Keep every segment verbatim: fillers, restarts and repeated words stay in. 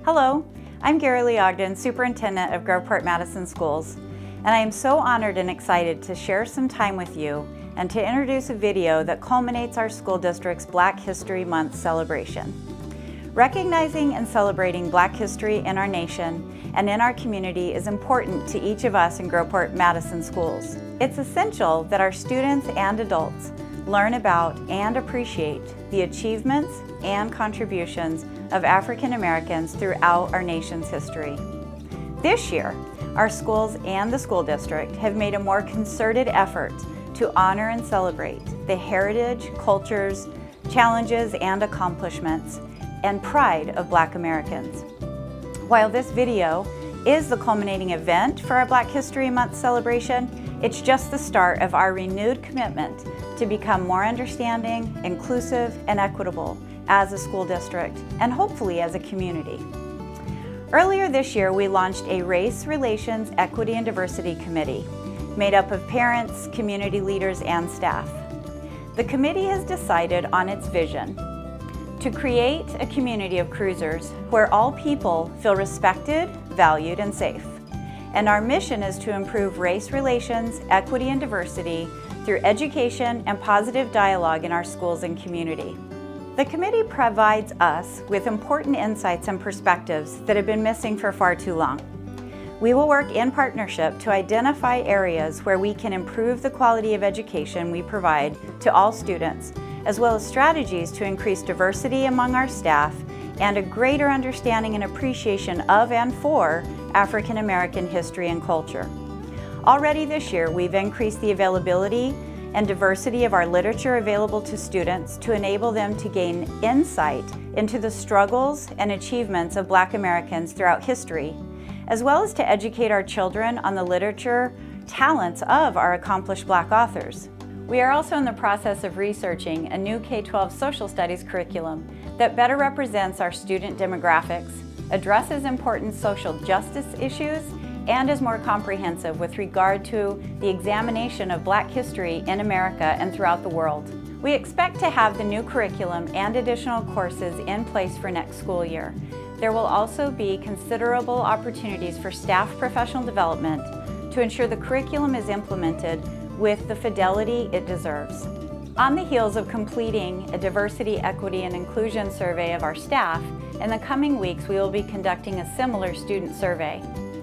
Hello, I'm Gary Lee Ogden, Superintendent of Groveport Madison Schools, and I am so honored and excited to share some time with you and to introduce a video that culminates our school district's Black History Month celebration. Recognizing and celebrating Black history in our nation and in our community is important to each of us in Groveport Madison Schools. It's essential that our students and adults learn about and appreciate the achievements and contributions of African Americans throughout our nation's history. This year, our schools and the school district have made a more concerted effort to honor and celebrate the heritage, cultures, challenges, and accomplishments and pride of Black Americans. While this video is the culminating event for our Black History Month celebration, it's just the start of our renewed commitment to become more understanding, inclusive, and equitable as a school district, and hopefully as a community. Earlier this year, we launched a Race Relations, Equity, and Diversity Committee made up of parents, community leaders, and staff. The committee has decided on its vision to create a community of cruisers where all people feel respected, valued, and safe. And our mission is to improve race relations, equity, and diversity through education and positive dialogue in our schools and community. The committee provides us with important insights and perspectives that have been missing for far too long. We will work in partnership to identify areas where we can improve the quality of education we provide to all students, as well as strategies to increase diversity among our staff and a greater understanding and appreciation of and for African American history and culture. Already this year, we've increased the availability and diversity of our literature available to students to enable them to gain insight into the struggles and achievements of Black Americans throughout history, as well as to educate our children on the literature talents of our accomplished Black authors. We are also in the process of researching a new K twelve social studies curriculum that better represents our student demographics, addresses important social justice issues, and is more comprehensive with regard to the examination of Black history in America and throughout the world. We expect to have the new curriculum and additional courses in place for next school year. There will also be considerable opportunities for staff professional development to ensure the curriculum is implemented with the fidelity it deserves. On the heels of completing a diversity, equity, and inclusion survey of our staff, in the coming weeks we will be conducting a similar student survey.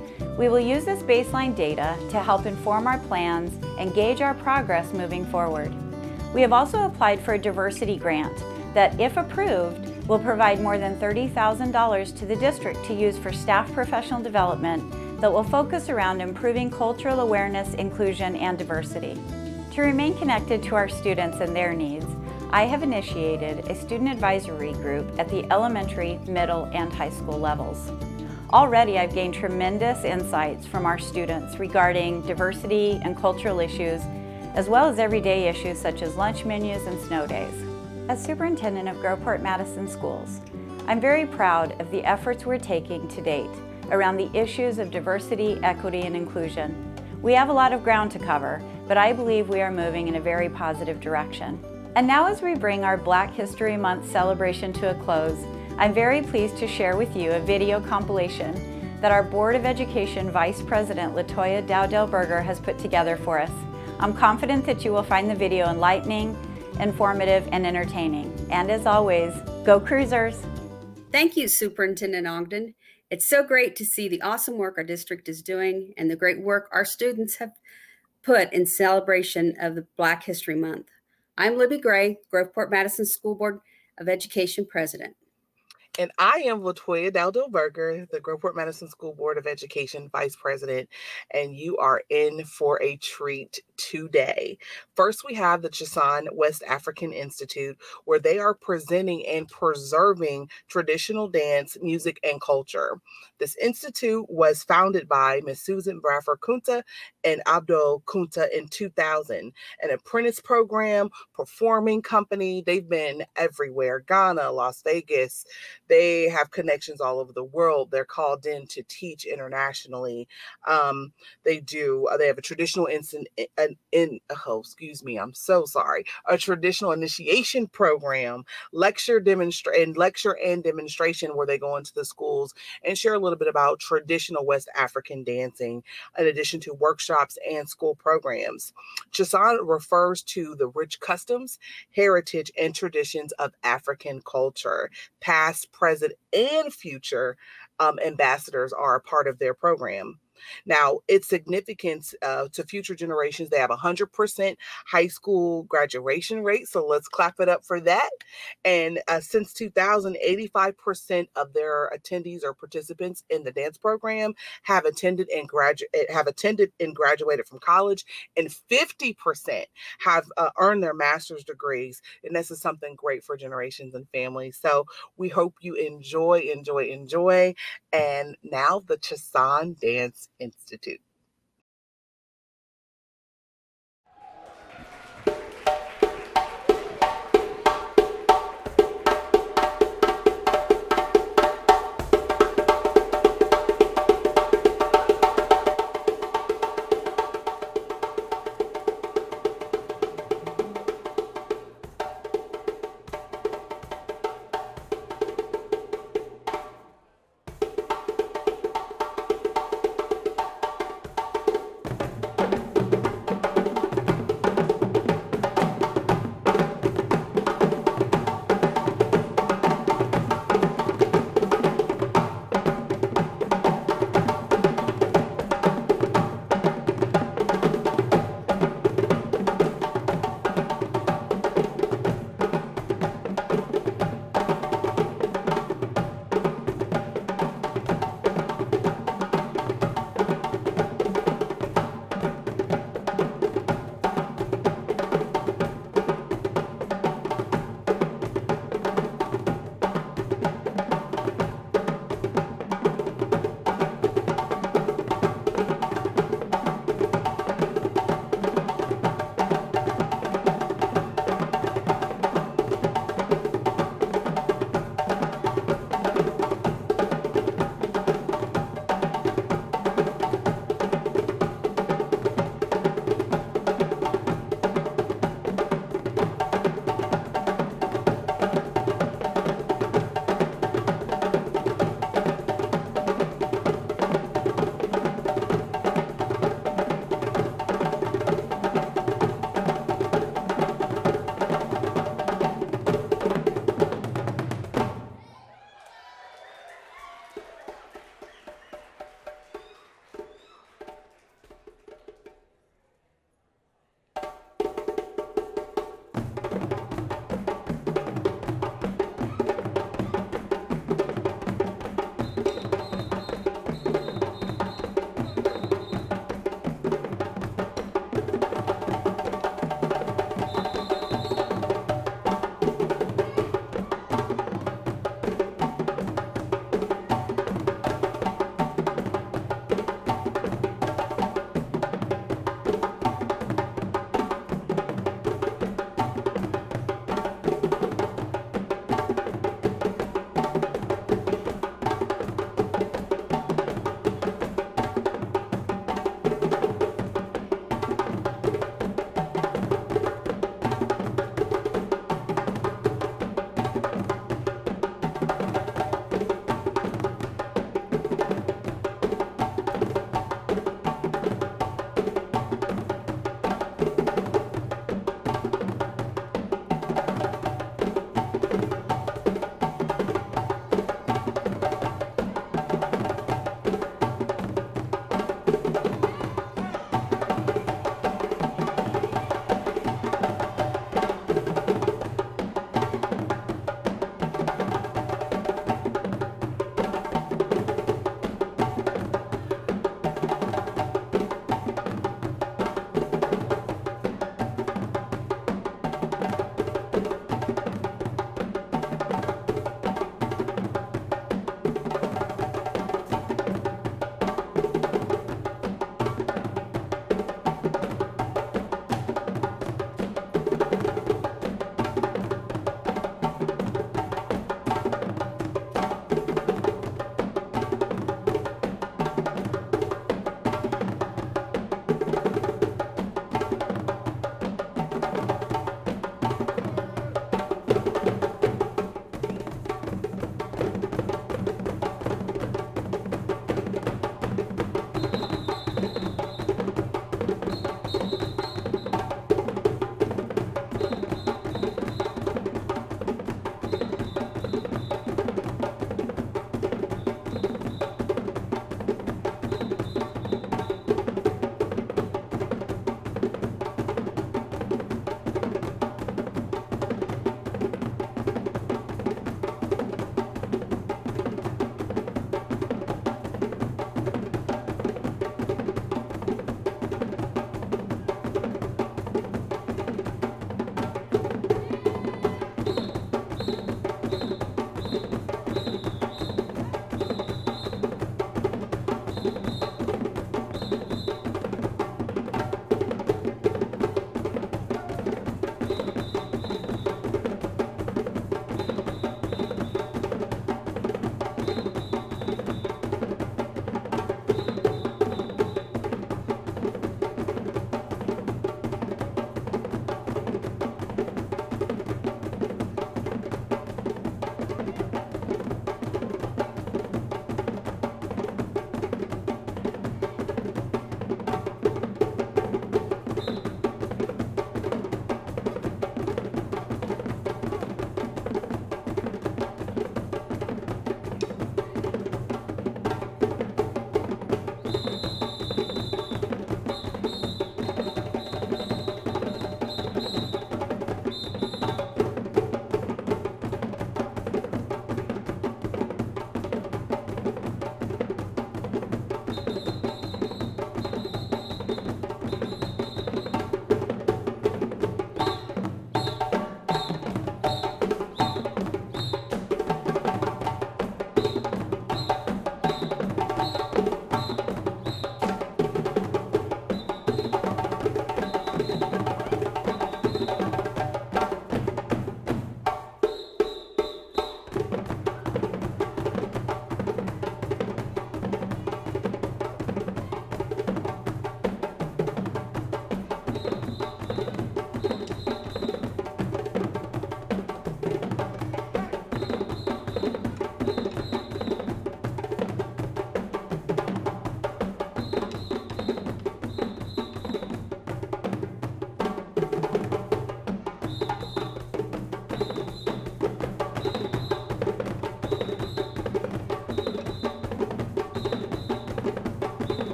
We will use this baseline data to help inform our plans and gauge our progress moving forward. We have also applied for a diversity grant that, if approved, will provide more than thirty thousand dollars to the district to use for staff professional development that will focus around improving cultural awareness, inclusion, and diversity. To remain connected to our students and their needs, I have initiated a student advisory group at the elementary, middle, and high school levels. Already, I've gained tremendous insights from our students regarding diversity and cultural issues, as well as everyday issues such as lunch menus and snow days. As Superintendent of Groveport Madison Schools, I'm very proud of the efforts we're taking to date around the issues of diversity, equity, and inclusion. We have a lot of ground to cover, but I believe we are moving in a very positive direction. And now, as we bring our Black History Month celebration to a close, I'm very pleased to share with you a video compilation that our Board of Education Vice President Latoya Dowdell-Berger has put together for us. I'm confident that you will find the video enlightening, informative, and entertaining. And as always, go Cruisers! Thank you, Superintendent Ogden. It's so great to see the awesome work our district is doing and the great work our students have put in celebration of the Black History Month. I'm Libby Gray, Groveport Madison School Board of Education President. And I am Latoya Dowdell-Berger, the Groveport Madison School Board of Education Vice President, and you are in for a treat today. First, we have the Chisan West African Institute, where they are presenting and preserving traditional dance, music, and culture. This institute was founded by Miz Susan Bradford Kunta and Abdul Kunta in two thousand, an apprentice program, performing company. They've been everywhere: Ghana, Las Vegas, They have connections all over the world. They're called in to teach internationally. Um, they do, uh, they have a traditional instant, an in, oh, excuse me, I'm so sorry, a traditional initiation program, lecture demonstrate and lecture and demonstration where they go into the schools and share a little bit about traditional West African dancing, in addition to workshops and school programs. Chisan refers to the rich customs, heritage, and traditions of African culture. Past, present, and future um, ambassadors are a part of their program. Now, its significance uh, to future generations, they have a one hundred percent high school graduation rate, so let's clap it up for that. And uh, since two thousand, eighty-five percent of their attendees or participants in the dance program have attended and gradu- have attended and graduated from college, and fifty percent have uh, earned their master's degrees, and this is something great for generations and families. So we hope you enjoy, enjoy, enjoy. And now the Chisan Dance Institute.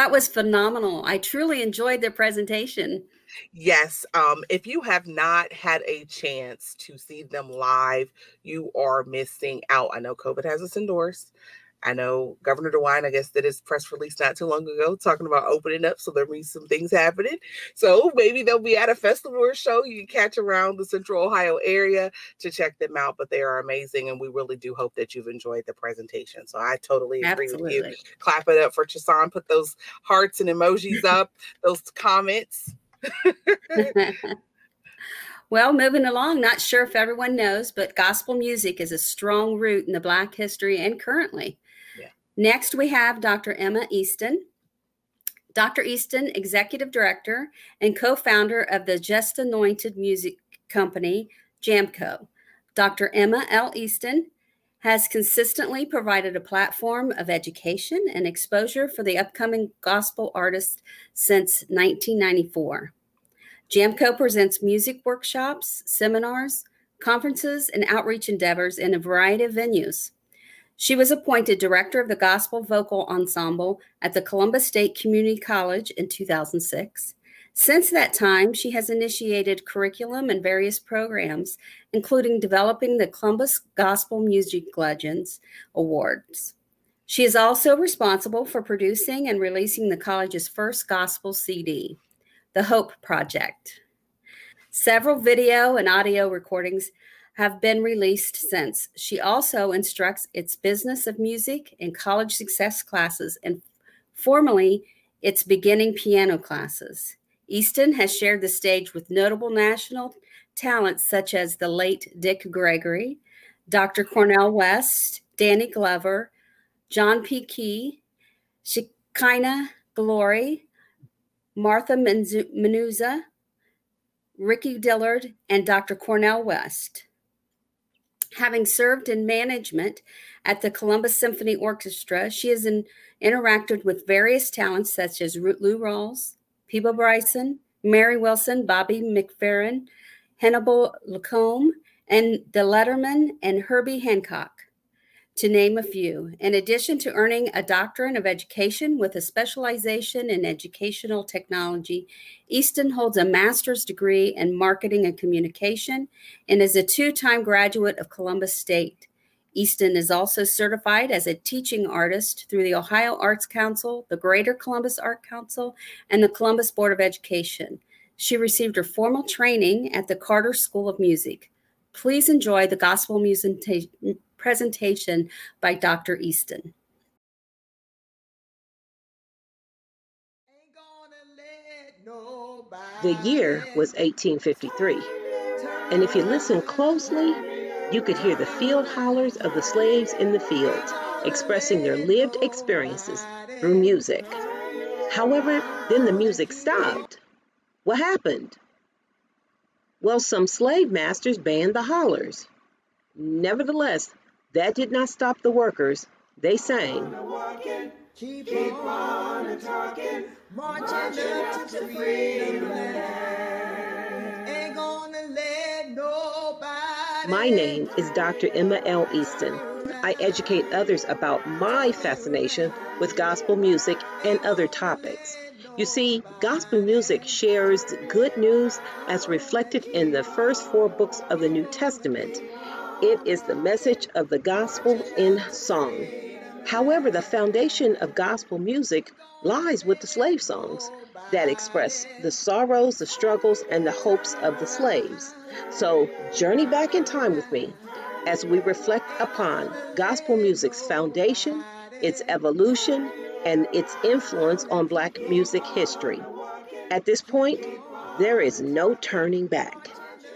That was phenomenal. I truly enjoyed their presentation. Yes, um, if you have not had a chance to see them live, you are missing out. I know COVID has us endorsed. I know Governor DeWine, I guess, did his press release not too long ago talking about opening up, so there'll be some things happening. So maybe they'll be at a festival or show you can catch around the Central Ohio area to check them out, but they are amazing, and we really do hope that you've enjoyed the presentation. So I totally agree Absolutely. with you. Clap it up for Chasan. Put those hearts and emojis up, those comments. Well, moving along, not sure if everyone knows, but gospel music is a strong root in the Black history and currently. Yeah. Next, we have Doctor Emma Easton. Doctor Easton, Executive Director and co-founder of the Just Anointed Music Company, Jamco. Doctor Emma L. Easton has consistently provided a platform of education and exposure for the upcoming gospel artists since nineteen ninety-four. Jamco presents music workshops, seminars, conferences, and outreach endeavors in a variety of venues. She was appointed director of the Gospel Vocal Ensemble at the Columbus State Community College in two thousand six. Since that time, she has initiated curriculum and various programs, including developing the Columbus Gospel Music Legends Awards. She is also responsible for producing and releasing the college's first gospel C D, The Hope Project. Several video and audio recordings have been released since. She also instructs its Business of Music and College Success classes and formally its beginning piano classes. Easton has shared the stage with notable national talents such as the late Dick Gregory, Doctor Cornel West, Danny Glover, John P. Key, Shekinah Glory, Martha Menuza, Ricky Dillard, and Doctor Cornel West. Having served in management at the Columbus Symphony Orchestra, she has in, interacted with various talents such as Lou Rawls, Peebo Bryson, Mary Wilson, Bobby McFerrin, Hannibal Lacombe, and the Letterman and Herbie Hancock, to name a few. In addition to earning a doctorate of education with a specialization in educational technology, Easton holds a master's degree in marketing and communication and is a two-time graduate of Columbus State. Easton is also certified as a teaching artist through the Ohio Arts Council, the Greater Columbus Art Council, and the Columbus Board of Education. She received her formal training at the Carter School of Music. Please enjoy the gospel music presentation by Doctor Easton. The year was eighteen fifty-three, and if you listen closely, you could hear the field hollers of the slaves in the fields expressing their lived experiences through music. However, then the music stopped. What happened? Well, some slave masters banned the hollers. Nevertheless, that did not stop the workers. They sang. Keep on and talking, marching up to freedom land. Ain't gonna let nobody. My name is Doctor Emma L. Easton. I educate others about my fascination with gospel music and other topics. You see, gospel music shares good news as reflected in the first four books of the New Testament. It is the message of the gospel in song. However, the foundation of gospel music lies with the slave songs that express the sorrows, the struggles, and the hopes of the slaves. So journey back in time with me as we reflect upon gospel music's foundation, its evolution, and its influence on Black music history. At this point, there is no turning back.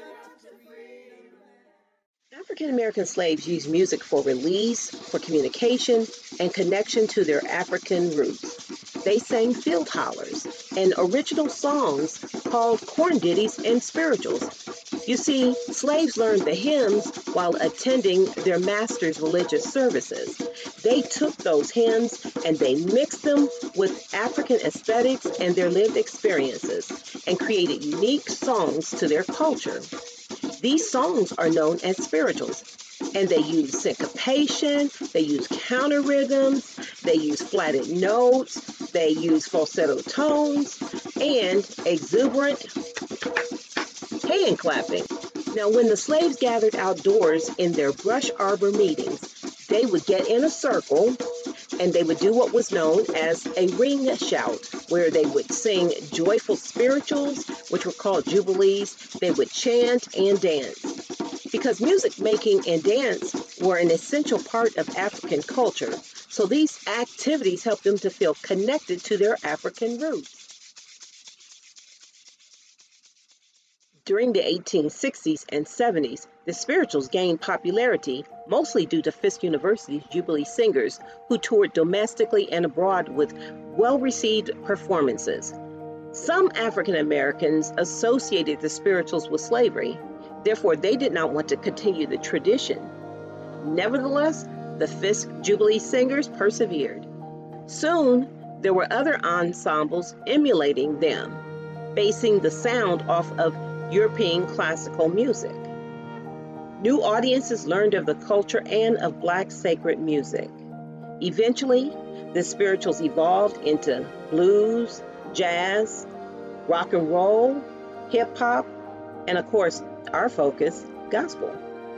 African American slaves used music for release, for communication, and connection to their African roots. They sang field hollers and original songs called corn ditties and spirituals. You see, slaves learned the hymns while attending their master's religious services. They took those hymns and they mixed them with African aesthetics and their lived experiences and created unique songs to their culture. These songs are known as spirituals, and they use syncopation, they use counter rhythms, they use flatted notes, They used falsetto tones and exuberant hand clapping. Now, when the slaves gathered outdoors in their brush arbor meetings, they would get in a circle and they would do what was known as a ring shout, where they would sing joyful spirituals, which were called jubilees. They would chant and dance. Because music making and dance were an essential part of African culture, so these activities helped them to feel connected to their African roots. During the eighteen sixties and seventies, the spirituals gained popularity, mostly due to Fisk University's Jubilee singers, who toured domestically and abroad with well-received performances. Some African Americans associated the spirituals with slavery, therefore they did not want to continue the tradition. Nevertheless, the Fisk Jubilee singers persevered. Soon, there were other ensembles emulating them, basing the sound off of European classical music. New audiences learned of the culture and of Black sacred music. Eventually, the spirituals evolved into blues, jazz, rock and roll, hip hop, and of course, our focus, gospel.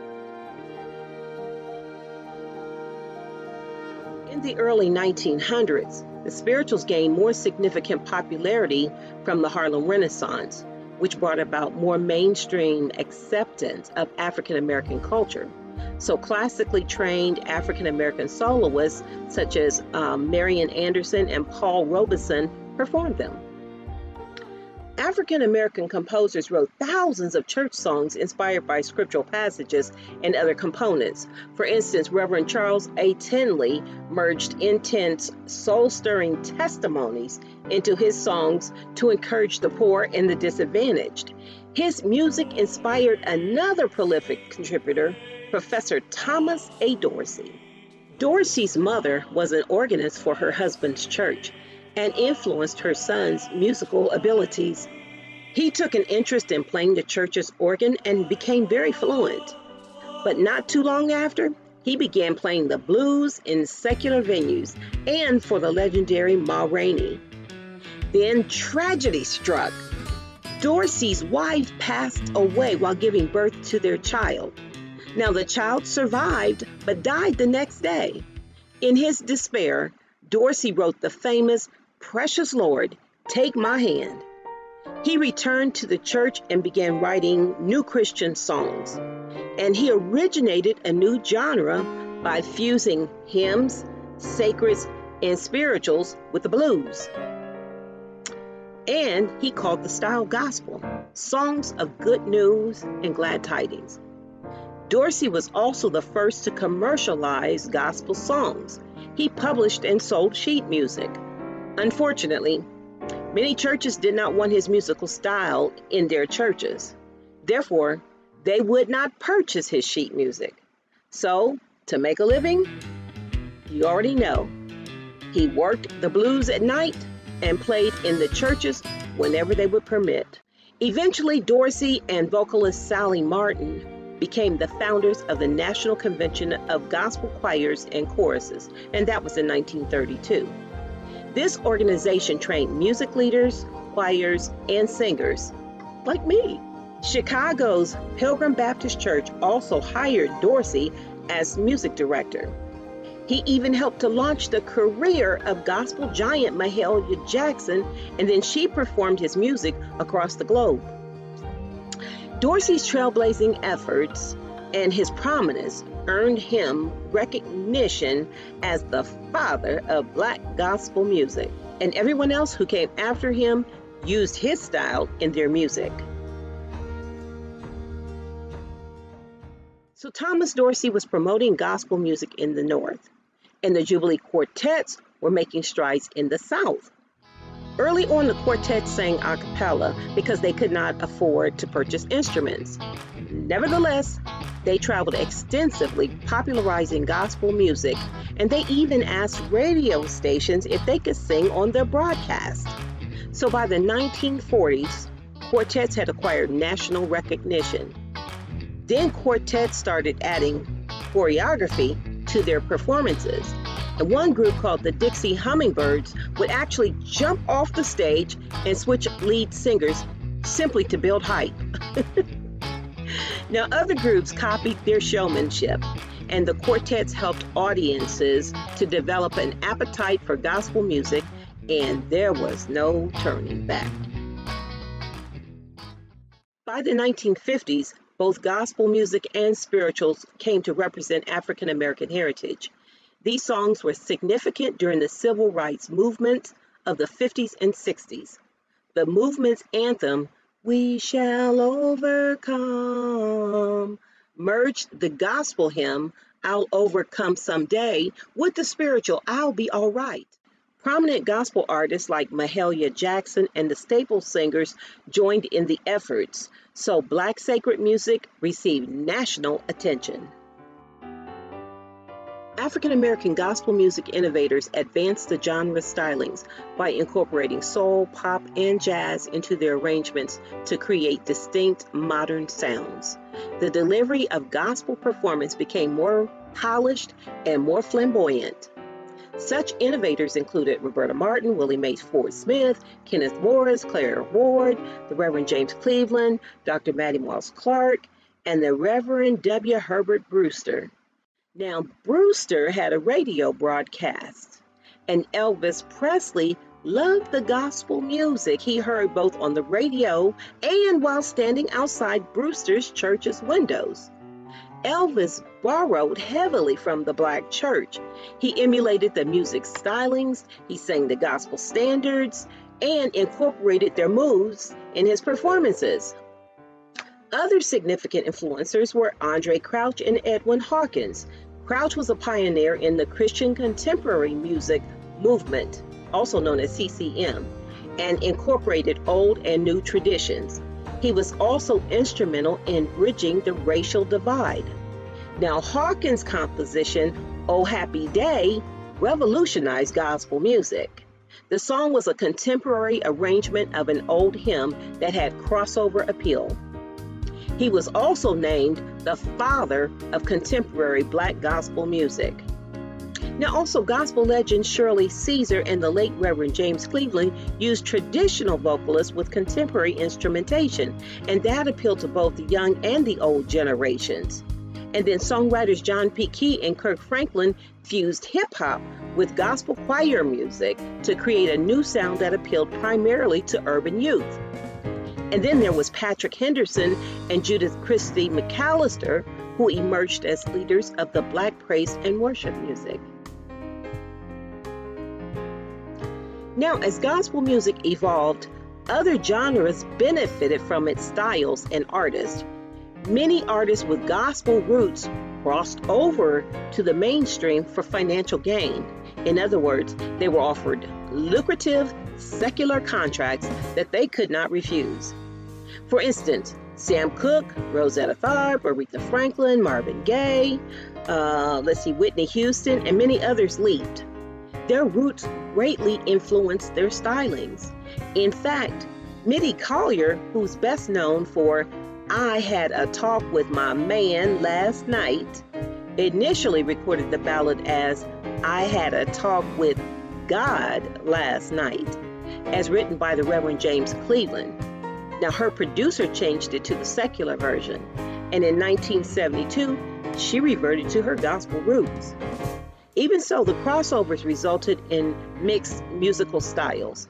In the early nineteen hundreds, the spirituals gained more significant popularity from the Harlem Renaissance, which brought about more mainstream acceptance of African American culture. So classically trained African American soloists such as um, Marian Anderson and Paul Robeson performed them. African American composers wrote thousands of church songs inspired by scriptural passages and other components. For instance, Reverend Charles A. Tinley merged intense, soul-stirring testimonies into his songs to encourage the poor and the disadvantaged. His music inspired another prolific contributor, Professor Thomas A. Dorsey. Dorsey's mother was an organist for her husband's church and influenced her son's musical abilities. He took an interest in playing the church's organ and became very fluent. But not too long after, he began playing the blues in secular venues and for the legendary Ma Rainey. Then tragedy struck. Dorsey's wife passed away while giving birth to their child. Now the child survived but died the next day. In his despair, Dorsey wrote the famous "Precious Lord, Take My Hand." He returned to the church and began writing new Christian songs. And he originated a new genre by fusing hymns, sacreds, and spirituals with the blues. And he called the style gospel, songs of good news and glad tidings. Dorsey was also the first to commercialize gospel songs. He published and sold sheet music. Unfortunately, many churches did not want his musical style in their churches. Therefore, they would not purchase his sheet music. So, to make a living, you already know, he worked the blues at night and played in the churches whenever they would permit. Eventually, Dorsey and vocalist Sally Martin became the founders of the National Convention of Gospel Choirs and Choruses, and that was in nineteen thirty-two. This organization trained music leaders, choirs, and singers, like me. Chicago's Pilgrim Baptist Church also hired Dorsey as music director. He even helped to launch the career of gospel giant Mahalia Jackson, and then she performed his music across the globe. Dorsey's trailblazing efforts and his prominence earned him recognition as the father of Black gospel music, and everyone else who came after him used his style in their music. So Thomas Dorsey was promoting gospel music in the North, and the Jubilee quartets were making strides in the South. Early on, the quartets sang a cappella because they could not afford to purchase instruments. Nevertheless, they traveled extensively popularizing gospel music, and they even asked radio stations if they could sing on their broadcast. So by the nineteen forties, quartets had acquired national recognition. Then quartets started adding choreography to their performances, And one group called the Dixie Hummingbirds would actually jump off the stage and switch lead singers simply to build hype. Now, other groups copied their showmanship, and the quartets helped audiences to develop an appetite for gospel music, and there was no turning back. By the nineteen fifties, both gospel music and spirituals came to represent African American heritage. These songs were significant during the civil rights movement of the fifties and sixties. The movement's anthem, "We Shall Overcome," merged the gospel hymn, "I'll Overcome Someday," with the spiritual, "I'll Be All Right." Prominent gospel artists like Mahalia Jackson and the Staple Singers joined in the efforts, so Black sacred music received national attention. African American gospel music innovators advanced the genre stylings by incorporating soul, pop, and jazz into their arrangements to create distinct modern sounds. The delivery of gospel performance became more polished and more flamboyant. Such innovators included Roberta Martin, Willie Mays Ford Smith, Kenneth Morris, Clara Ward, the Reverend James Cleveland, Doctor Mattie Moss Clark, and the Reverend W. Herbert Brewster. Now, Brewster had a radio broadcast, and Elvis Presley loved the gospel music he heard both on the radio and while standing outside Brewster's church's windows. Elvis borrowed heavily from the Black church. He emulated the music stylings, he sang the gospel standards, and incorporated their moves in his performances. Other significant influencers were Andre Crouch and Edwin Hawkins. Crouch was a pioneer in the Christian contemporary music movement, also known as C C M, and incorporated old and new traditions. He was also instrumental in bridging the racial divide. Now, Hawkins' composition, "Oh Happy Day," revolutionized gospel music. The song was a contemporary arrangement of an old hymn that had crossover appeal. He was also named the father of contemporary Black gospel music. Now, also gospel legend Shirley Caesar and the late Reverend James Cleveland used traditional vocalists with contemporary instrumentation, and that appealed to both the young and the old generations. And then songwriters John P. Key and Kirk Franklin fused hip-hop with gospel choir music to create a new sound that appealed primarily to urban youth. And then there was Patrick Henderson and Judith Christie McAllister, who emerged as leaders of the Black praise and worship music. Now, as gospel music evolved, other genres benefited from its styles and artists. Many artists with gospel roots crossed over to the mainstream for financial gain. In other words, they were offered lucrative, secular contracts that they could not refuse. For instance, Sam Cooke, Rosetta Tharpe, Aretha Franklin, Marvin Gaye, uh, let's see, Whitney Houston, and many others leaped. Their roots greatly influenced their stylings. In fact, Mitty Collier, who's best known for "I Had a Talk with My Man Last Night," initially recorded the ballad as "I Had a Talk with God Last Night," as written by the Reverend James Cleveland. Now, her producer changed it to the secular version, and in nineteen seventy-two, she reverted to her gospel roots. Even so, the crossovers resulted in mixed musical styles.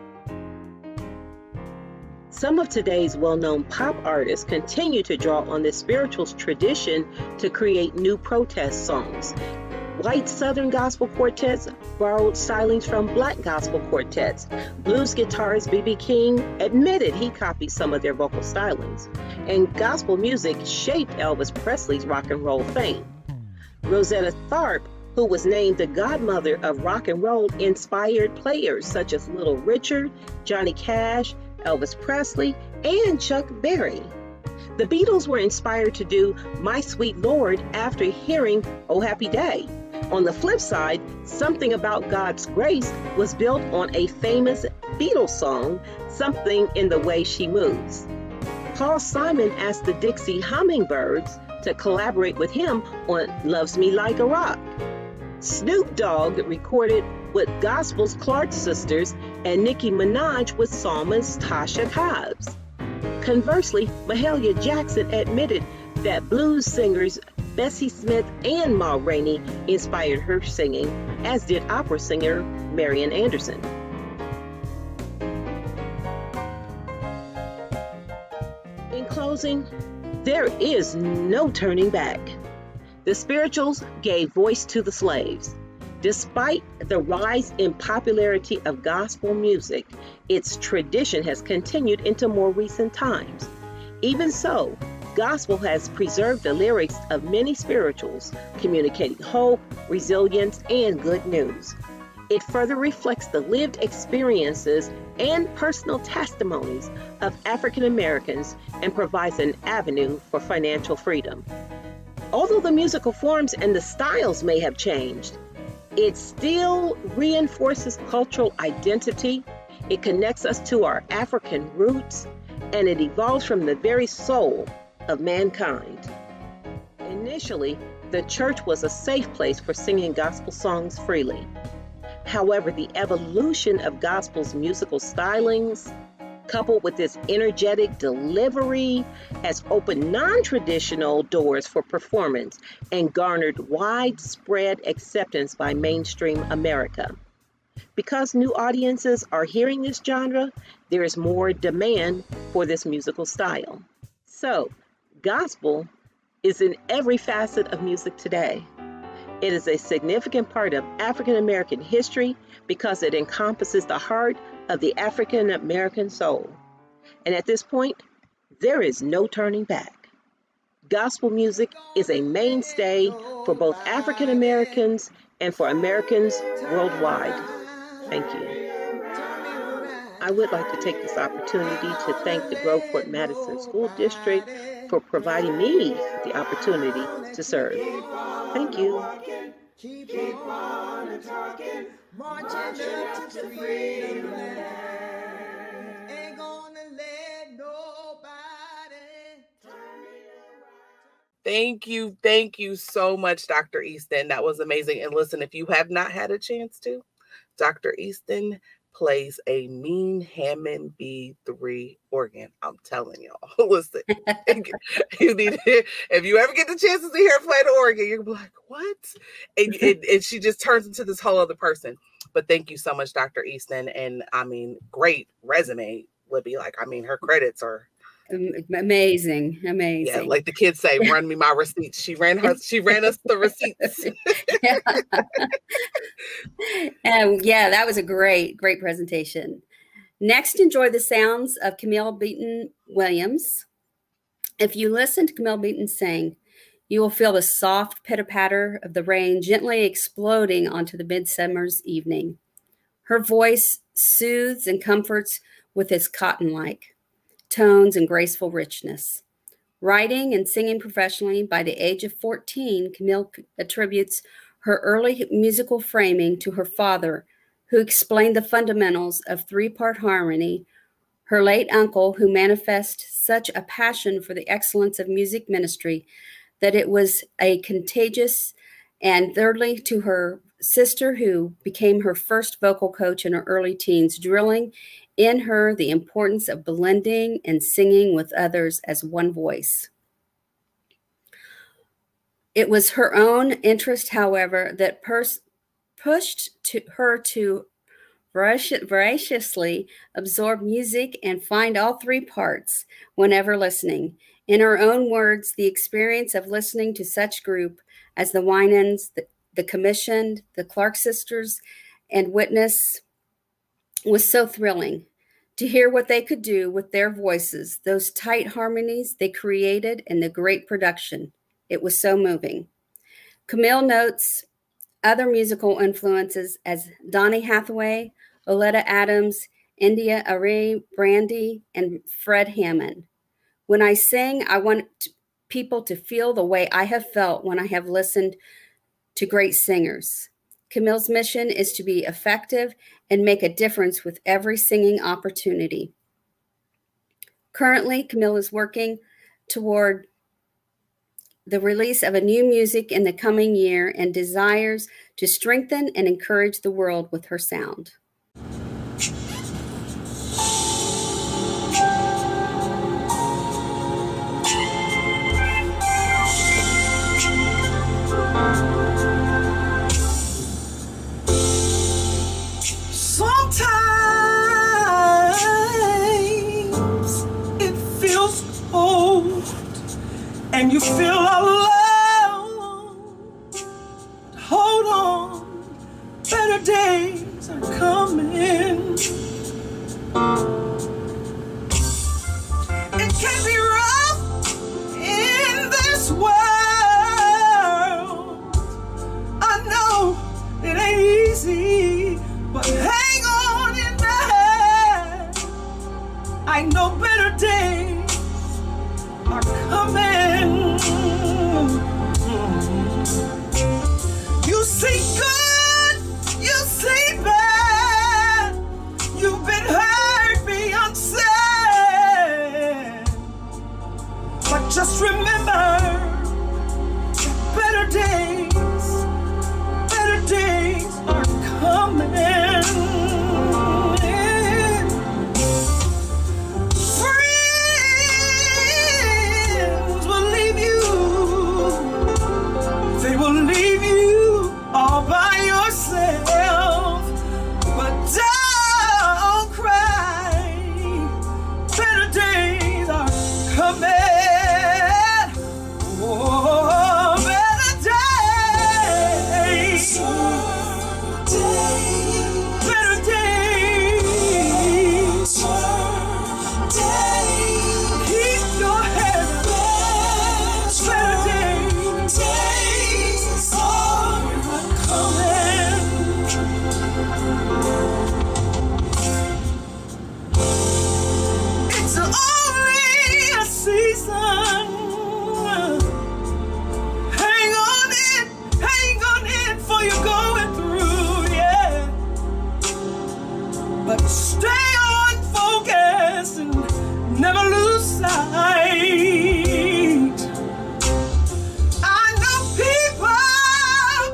Some of today's well-known pop artists continue to draw on this spiritual tradition to create new protest songs. White Southern gospel quartets borrowed stylings from Black gospel quartets. Blues guitarist B B King admitted he copied some of their vocal stylings. And gospel music shaped Elvis Presley's rock and roll fame. Rosetta Tharpe, who was named the godmother of rock and roll, inspired players such as Little Richard, Johnny Cash, Elvis Presley, and Chuck Berry. The Beatles were inspired to do "My Sweet Lord" after hearing "Oh Happy Day." On the flip side, "Something About God's Grace" was built on a famous Beatles song, "Something in the Way She Moves." Paul Simon asked the Dixie Hummingbirds to collaborate with him on "Loves Me Like a Rock." Snoop Dogg recorded with Gospel's Clark Sisters, and Nicki Minaj with psalmist Tasha Cobbs. Conversely, Mahalia Jackson admitted that blues singers Bessie Smith and Ma Rainey inspired her singing, as did opera singer Marian Anderson. In closing, there is no turning back. The spirituals gave voice to the slaves. Despite the rise in popularity of gospel music, its tradition has continued into more recent times. Even so, gospel has preserved the lyrics of many spirituals, communicating hope, resilience, and good news. It further reflects the lived experiences and personal testimonies of African Americans and provides an avenue for financial freedom. Although the musical forms and the styles may have changed, it still reinforces cultural identity, it connects us to our African roots, and it evolves from the very soul of mankind. Initially, the church was a safe place for singing gospel songs freely. However, the evolution of gospel's musical stylings, coupled with its energetic delivery, has opened non-traditional doors for performance and garnered widespread acceptance by mainstream America. Because new audiences are hearing this genre, there is more demand for this musical style. So, gospel is in every facet of music today. It is a significant part of African American history because it encompasses the heart of the African American soul. And at this point, there is no turning back. Gospel music is a mainstay for both African Americans and for Americans worldwide. Thank you. I would like to take this opportunity to thank the Groveport Madison School District for providing me the opportunity to serve. Thank you. Keep on talking, marching up to freedom land. Ain't gonna let nobody turn me around. Thank you. Thank you so much, Doctor Easton. That was amazing. And listen, if you have not had a chance to, Doctor Easton plays a mean Hammond B three organ. I'm telling y'all. Listen, you need to, if you ever get the chance to hear her play the organ, you're gonna be like, what? And, and, and she just turns into this whole other person. But thank you so much, Doctor Easton. And I mean, great resume, Libby. Like, I mean, her credits are amazing, amazing. Yeah, like the kids say, run me my receipts. She ran her, she ran us the receipts. yeah. um, yeah, that was a great, great presentation. Next, enjoy the sounds of Camille Beaton Williams. If you listen to Camille Beaton sing, you will feel the soft pitter-patter of the rain gently exploding onto the midsummer's evening. Her voice soothes and comforts with its cotton-like tones and graceful richness. Writing and singing professionally by the age of fourteen, Camille attributes her early musical framing to her father, who explained the fundamentals of three-part harmony, her late uncle, who manifested such a passion for the excellence of music ministry that it was a contagious, and thirdly, to her sister, who became her first vocal coach in her early teens, drilling in her the importance of blending and singing with others as one voice. It was her own interest, however, that pushed to her to voraciously absorb music and find all three parts whenever listening. In her own words, the experience of listening to such group as the Winans, the, the Commissioned, the Clark Sisters, and Witness was so thrilling to hear what they could do with their voices, those tight harmonies they created, and the great production. It was so moving. Camille notes other musical influences as Donny Hathaway, Oleta Adams, India Arie, Brandy, and Fred Hammond. When I sing, I want people to feel the way I have felt when I have listened to great singers. Camille's mission is to be effective and make a difference with every singing opportunity. Currently, Camille is working toward the release of a new music in the coming year and desires to strengthen and encourage the world with her sound. Sometimes it feels cold and you feel alone. Hold on, better days are coming. It can be rough in this world. I know it ain't easy, but hang on in there. I know better days are coming. You see good, you see bad. You've been hurt beyond said. But just remember, better days, better days are coming. Friends will leave you. They will leave you all by yourself. But don't cry. Better days are coming. Oh, better days. Better days. Keep your head up. Better days are coming. It's only a season. Hang on in, hang on in for you're going through, yeah. But stay on focus and never lose sight. I know people,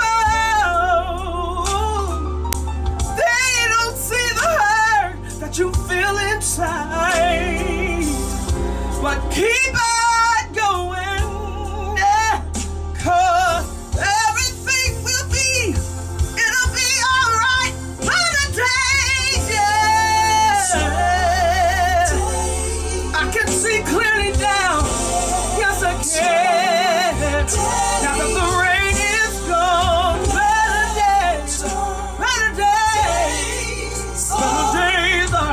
people, they don't see the hurt that you feel inside. But keep on going, yeah, 'cause everything will be, it'll be alright. Better days, yeah. I can see clearly now, yes I can. Now that the rain is gone, better days, better days, better days are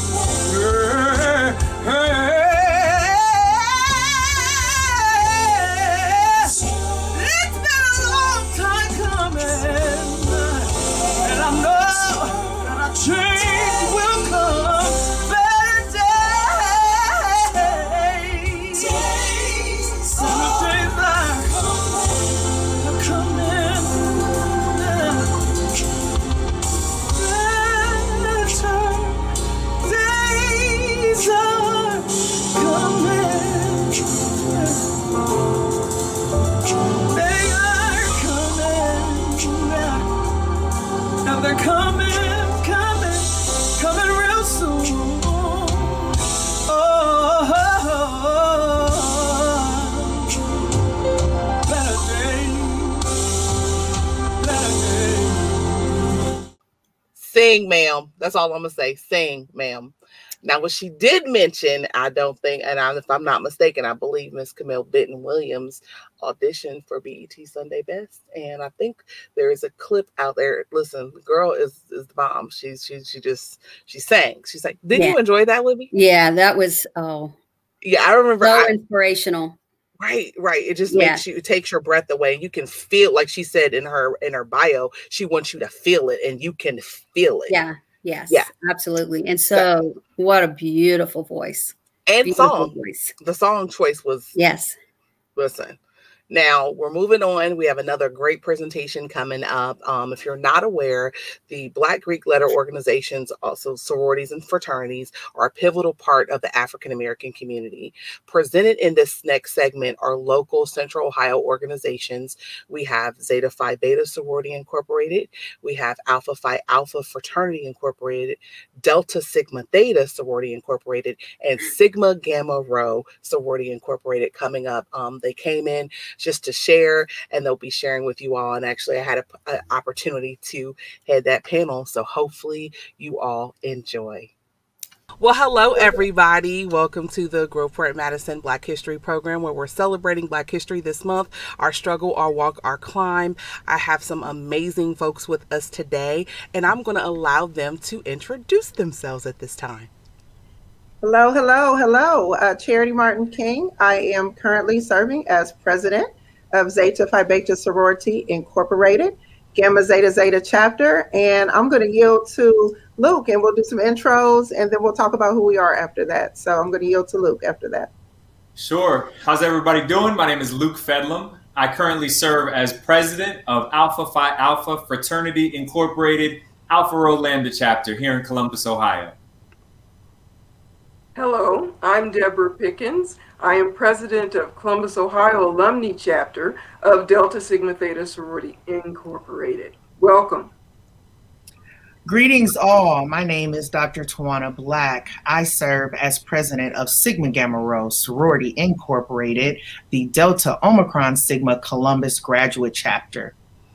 coming. It's been a long time coming, and I know that a change will come. Better days, better days are coming. They're coming, coming, coming real soon. Oh, better days, better days. Sing, ma'am. That's all I'm gonna say. Sing, ma'am. Now, what she did mention, I don't think, and I, if I'm not mistaken, I believe Miss Camille Benton Williams auditioned for B E T Sunday Best, and I think there is a clip out there. Listen, the girl is is the bomb. She's she she just she sang. She's like, did Yeah. you enjoy that, Libby? Yeah, that was, oh, Yeah, I remember. so I, inspirational. Right, right. It just Yeah. makes you, it takes your breath away. You can feel, like she said in her in her bio, she wants you to feel it, and you can feel it. Yeah. Yes. Yeah. Absolutely. And so, what a beautiful voice. And Beautiful song. voice. The song choice was, Yes. listen, Now we're moving on. We have another great presentation coming up. Um, if you're not aware, the Black Greek letter organizations, also sororities and fraternities, are a pivotal part of the African American community. Presented in this next segment are local Central Ohio organizations. We have Zeta Phi Beta Sorority Incorporated. We have Alpha Phi Alpha Fraternity Incorporated, Delta Sigma Theta Sorority Incorporated, and Sigma Gamma Rho Sorority Incorporated coming up. Um, they came in just to share, and they'll be sharing with you all. And actually, I had an opportunity to head that panel, so hopefully you all enjoy. Well, hello, everybody. Welcome to the Groveport Madison Black History Program, where we're celebrating Black History this month. Our struggle, our walk, our climb. I have some amazing folks with us today, and I'm going to allow them to introduce themselves at this time. Hello, hello, hello. Uh, Charity Martin King. I am currently serving as president of Zeta Phi Beta Sorority Incorporated, Gamma Zeta Zeta chapter, and I'm going to yield to Luke, and we'll do some intros, and then we'll talk about who we are after that. So I'm going to yield to Luke after that. Sure. How's everybody doing? My name is Luke Fedlam. I currently serve as president of Alpha Phi Alpha Fraternity Incorporated, Alpha Rho Lambda chapter here in Columbus, Ohio. Hello, I'm Deborah Pickens. I am president of Columbus, Ohio Alumni Chapter of Delta Sigma Theta Sorority Incorporated. Welcome. Greetings all. My name is Doctor Tawana Black. I serve as president of Sigma Gamma Rho Sorority Incorporated, the Delta Omicron Sigma Columbus Graduate Chapter.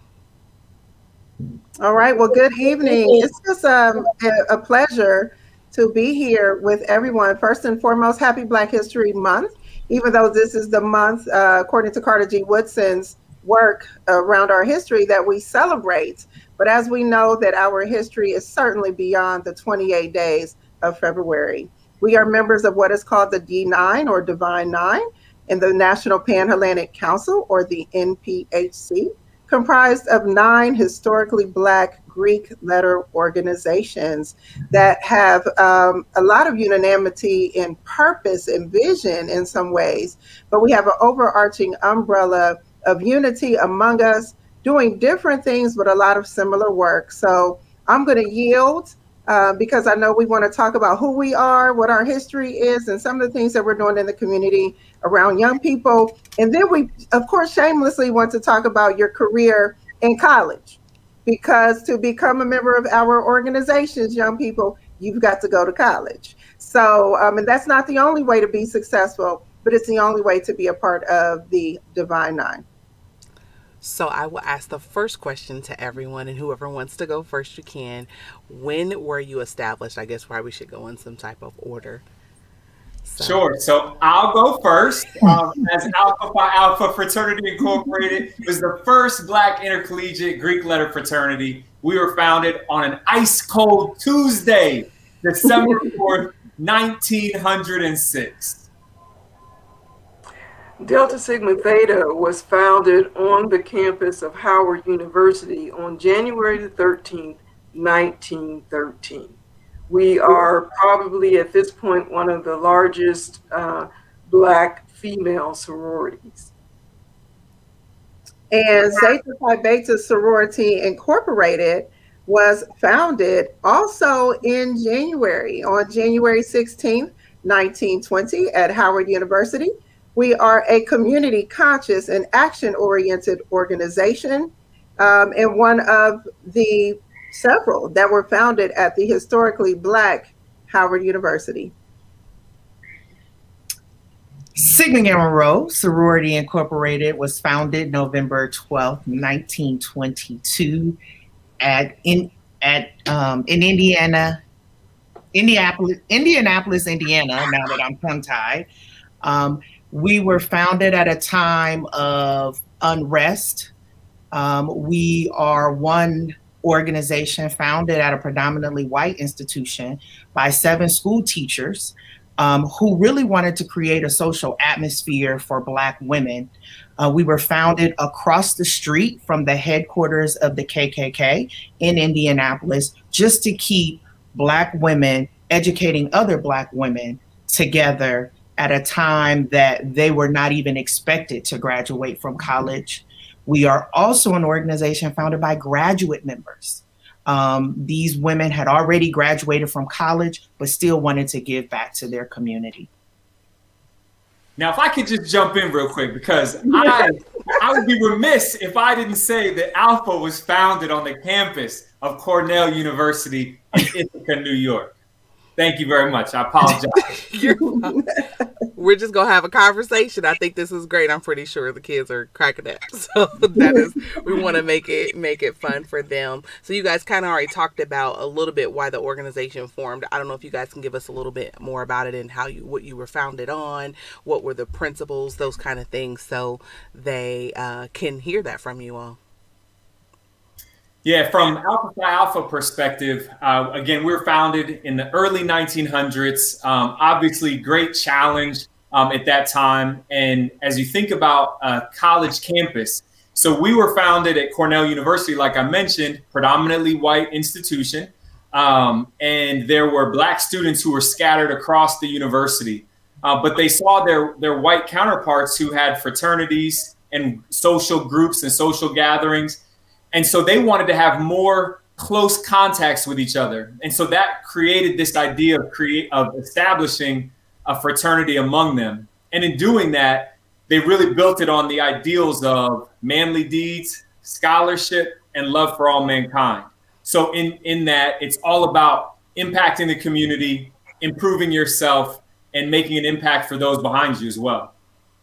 All right, well, good evening. It's just um, a, a pleasure to be here with everyone. First and foremost, happy Black History Month, even though this is the month, uh, according to Carter G. Woodson's work around our history, that we celebrate. But as we know that our history is certainly beyond the twenty-eight days of February. We are members of what is called the D nine or Divine Nine in the National Pan-Hellenic Council, or the N P H C, comprised of nine historically Black Greek letter organizations that have um, a lot of unanimity in purpose and vision in some ways, but we have an overarching umbrella of unity among us, doing different things, but a lot of similar work. So I'm going to yield uh, because I know we want to talk about who we are, what our history is, and some of the things that we're doing in the community around young people. And then we, of course, shamelessly want to talk about your career in college, because to become a member of our organizations, young people, you've got to go to college. So, um, and that's not the only way to be successful, but it's the only way to be a part of the Divine Nine. So I will ask the first question to everyone, and whoever wants to go first, you can. When were you established? I guess why we should go in some type of order. So. Sure. So I'll go first. Um, as Alpha Phi Alpha Fraternity Incorporated was the first Black intercollegiate Greek letter fraternity. We were founded on an ice cold Tuesday, December fourth, nineteen oh six. Delta Sigma Theta was founded on the campus of Howard University on January the thirteenth, nineteen thirteen. We are probably at this point one of the largest uh, Black female sororities. And Zeta Phi Beta Sorority Incorporated was founded also in January, on January sixteenth, nineteen twenty at Howard University. We are a community conscious and action-oriented organization, um, and one of the several that were founded at the historically Black Howard University. Sigma Gamma Rho Sorority Incorporated was founded November twelfth, nineteen twenty-two at in at um, in Indiana, Indianapolis, Indianapolis, Indiana. Now that I'm tongue-tied, um, we were founded at a time of unrest. Um, we are one organization founded at a predominantly white institution by seven school teachers um, who really wanted to create a social atmosphere for Black women. Uh, we were founded across the street from the headquarters of the K K K in Indianapolis, just to keep Black women educating other Black women together at a time that they were not even expected to graduate from college. We are also an organization founded by graduate members. Um, these women had already graduated from college, but still wanted to give back to their community. Now, if I could just jump in real quick, because I, I would be remiss if I didn't say that Alpha was founded on the campus of Cornell University in Ithaca, New York. Thank you very much. I apologize. We're just going to have a conversation. I think this is great. I'm pretty sure the kids are cracking up. So that is, we want to make it make it fun for them. So you guys kind of already talked about a little bit why the organization formed. I don't know if you guys can give us a little bit more about it and how you, what you were founded on, what were the principles, those kind of things, so they uh, can hear that from you all. Yeah, from Alpha Phi Alpha perspective, uh, again, we were founded in the early nineteen hundreds. Um, obviously, great challenge um, at that time. And as you think about a college campus, so we were founded at Cornell University, like I mentioned, predominantly white institution. Um, and there were Black students who were scattered across the university. Uh, but they saw their, their white counterparts who had fraternities and social groups and social gatherings. And so they wanted to have more close contacts with each other. And so that created this idea of create of establishing a fraternity among them. And in doing that, they really built it on the ideals of manly deeds, scholarship, and love for all mankind. So in, in that, it's all about impacting the community, improving yourself, and making an impact for those behind you as well.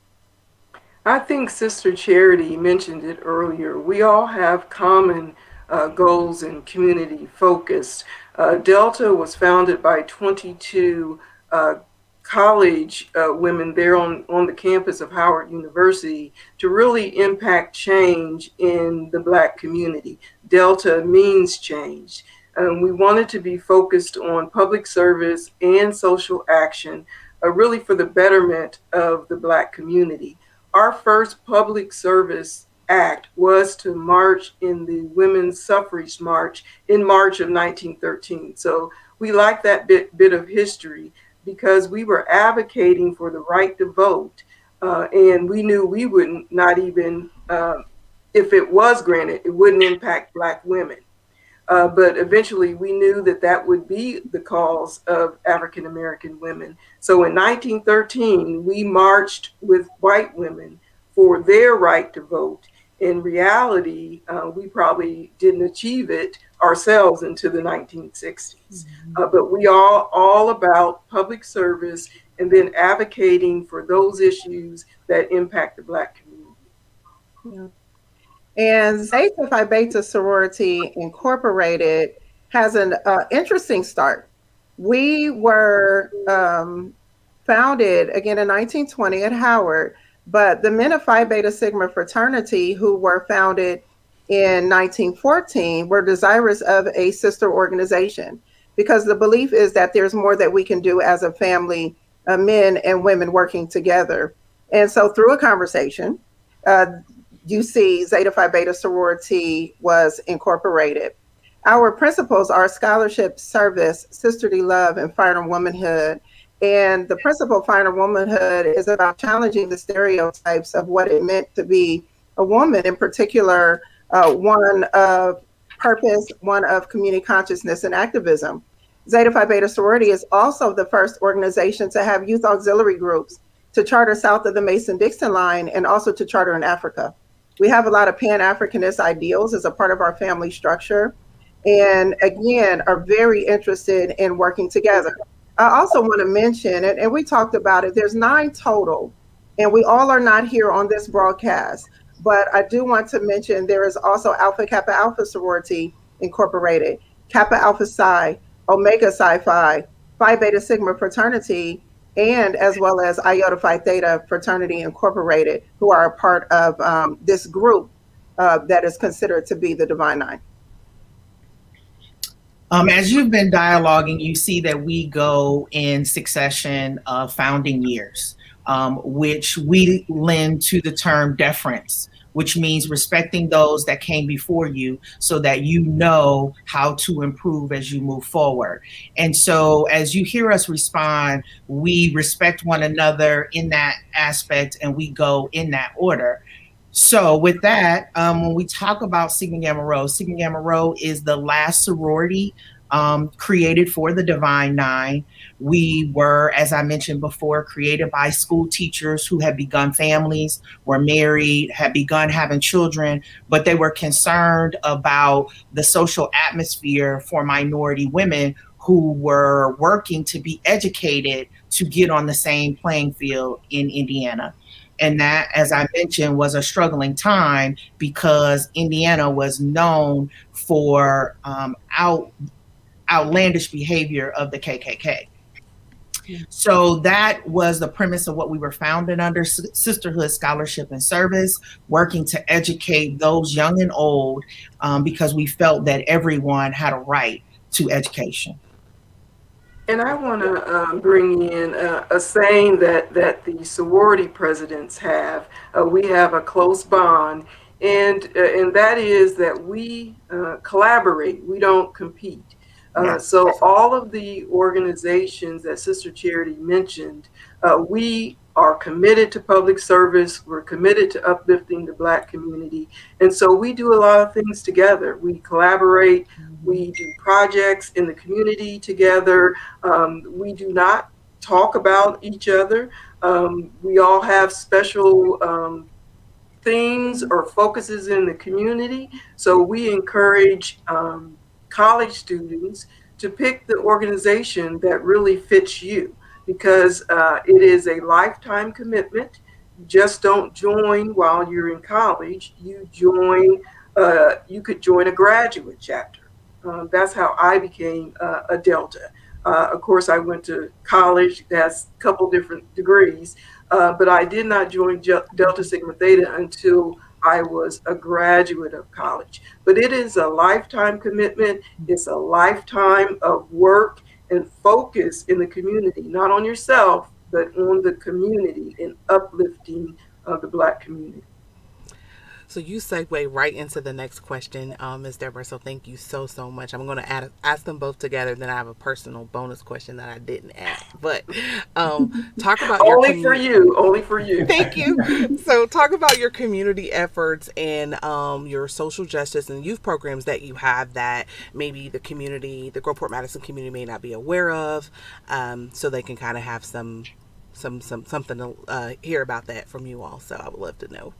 I think Sister Charity mentioned it earlier. We all have common uh, goals and community focused. Uh, Delta was founded by twenty-two uh, college uh, women there on, on the campus of Howard University to really impact change in the Black community. Delta means change. Um, we wanted to be focused on public service and social action, uh, really for the betterment of the Black community. Our first public service act was to march in the Women's Suffrage March in March of nineteen thirteen. So we like that bit, bit of history because we were advocating for the right to vote. Uh, and we knew we wouldn't, not even, uh, if it was granted, it wouldn't impact Black women. Uh, but eventually we knew that that would be the cause of African-American women. So in nineteen thirteen, we marched with white women for their right to vote. In reality, uh, we probably didn't achieve it ourselves into the nineteen sixties. Mm-hmm. uh, but we are all about public service and then advocating for those issues that impact the Black community. Yeah. And Zeta Phi Beta Sorority Incorporated has an uh, interesting start. We were um, founded again in nineteen twenty at Howard, but the men of Phi Beta Sigma fraternity, who were founded in nineteen fourteen, were desirous of a sister organization because the belief is that there's more that we can do as a family, uh, men and women working together. And so through a conversation, uh, you see Zeta Phi Beta Sorority was incorporated. Our principles are scholarship, service, sisterly love, and fire and womanhood. And the principle fire and womanhood is about challenging the stereotypes of what it meant to be a woman, in particular, uh, one of purpose, one of community consciousness and activism. Zeta Phi Beta Sorority is also the first organization to have youth auxiliary groups, to charter south of the Mason-Dixon line, and also to charter in Africa. We have a lot of Pan-Africanist ideals as a part of our family structure, and again, are very interested in working together. I also want to mention, and, and we talked about it, there's nine total, and we all are not here on this broadcast, but I do want to mention there is also Alpha Kappa Alpha Sorority Incorporated, Kappa Alpha Psi, Omega Psi Phi, Phi Beta Sigma Fraternity, and as well as Iota Phi Theta Fraternity Incorporated, who are a part of um, this group uh, that is considered to be the Divine Nine. Um, as you've been dialoguing, you see that we go in succession of founding years, um, which we lend to the term deference, which means respecting those that came before you so that you know how to improve as you move forward. And so as you hear us respond, we respect one another in that aspect and we go in that order. So with that, um, when we talk about Sigma Gamma Rho, Sigma Gamma Rho is the last sorority um, created for the Divine Nine. We were, as I mentioned before, created by school teachers who had begun families, were married, had begun having children, but they were concerned about the social atmosphere for minority women who were working to be educated to get on the same playing field in Indiana. And that, as I mentioned, was a struggling time because Indiana was known for um, out, outlandish behavior of the K K K. So that was the premise of what we were founded under, Sisterhood, Scholarship, and Service, working to educate those young and old um, because we felt that everyone had a right to education. And I want to um, bring in a, a saying that, that the sorority presidents have. Uh, we have a close bond, and, uh, and that is that we uh, collaborate, we don't compete. Uh, yeah. So all of the organizations that Sister Charity mentioned, uh, we are committed to public service, we're committed to uplifting the Black community, and so we do a lot of things together. We collaborate, we do projects in the community together, um, we do not talk about each other. Um, we all have special um, themes or focuses in the community, so we encourage um, college students to pick the organization that really fits you, because uh, it is a lifetime commitment. You just don't join while you're in college. You join, uh, you could join a graduate chapter. Um, that's how I became uh, a Delta. Uh, of course, I went to college, that's a couple different degrees, uh, but I did not join Delta Sigma Theta until I was a graduate of college. But it is a lifetime commitment. It's a lifetime of work and focus in the community, not on yourself, but on the community and uplifting of the Black community. So you segue right into the next question, um, Miz Deborah. So thank you so, so much. I'm going to add, ask them both together. Then I have a personal bonus question that I didn't ask. But um, talk about only your for you, only for you. Thank you. So talk about your community efforts and um, your social justice and youth programs that you have that maybe the community, the Groveport Madison community, may not be aware of, um, so they can kind of have some, some, some something to uh, hear about that from you all. So I would love to know.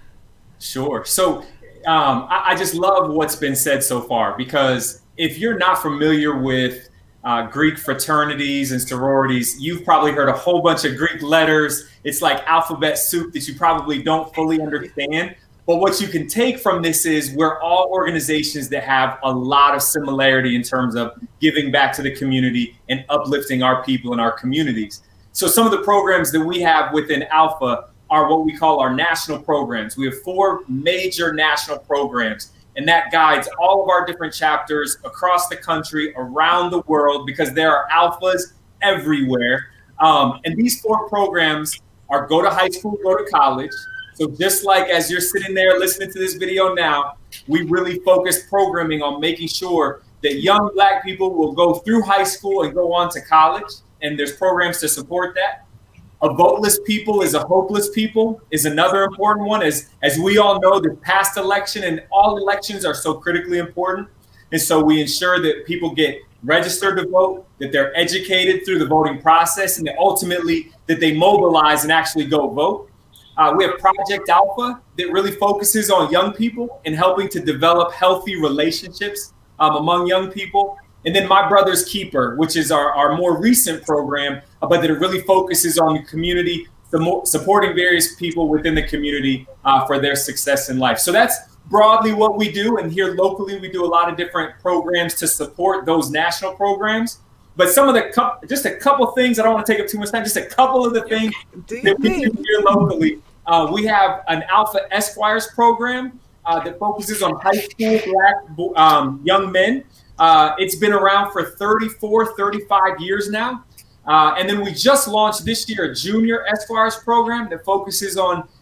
Sure. So um, I, I just love what's been said so far, because if you're not familiar with uh, Greek fraternities and sororities, you've probably heard a whole bunch of Greek letters. It's like alphabet soup that you probably don't fully understand. But what you can take from this is we're all organizations that have a lot of similarity in terms of giving back to the community and uplifting our people in our communities. So some of the programs that we have within Alpha are what we call our national programs. We have four major national programs, and that guides all of our different chapters across the country, around the world, because there are alphas everywhere. Um, and these four programs are go to high school, go to college. So just like as you're sitting there listening to this video now, we really focus programming on making sure that young Black people will go through high school and go on to college, and there's programs to support that. A voteless people is a hopeless people is another important one. As, as we all know, the past election and all elections are so critically important. And so we ensure that people get registered to vote, that they're educated through the voting process, and that ultimately that they mobilize and actually go vote. Uh, we have Project Alpha that really focuses on young people and helping to develop healthy relationships um, among young people. And then My Brother's Keeper, which is our, our more recent program, uh, but that it really focuses on the community, the more, supporting various people within the community uh, for their success in life. So that's broadly what we do. And here locally, we do a lot of different programs to support those national programs. But some of the, just a couple things, I don't want to take up too much time, just a couple of the things that we do here locally. Uh, we have an Alpha Esquires program uh, that focuses on high school Black um, young men. Uh, it's been around for thirty-four, thirty-five years now. Uh, and then we just launched this year a Junior Esquires program that focuses on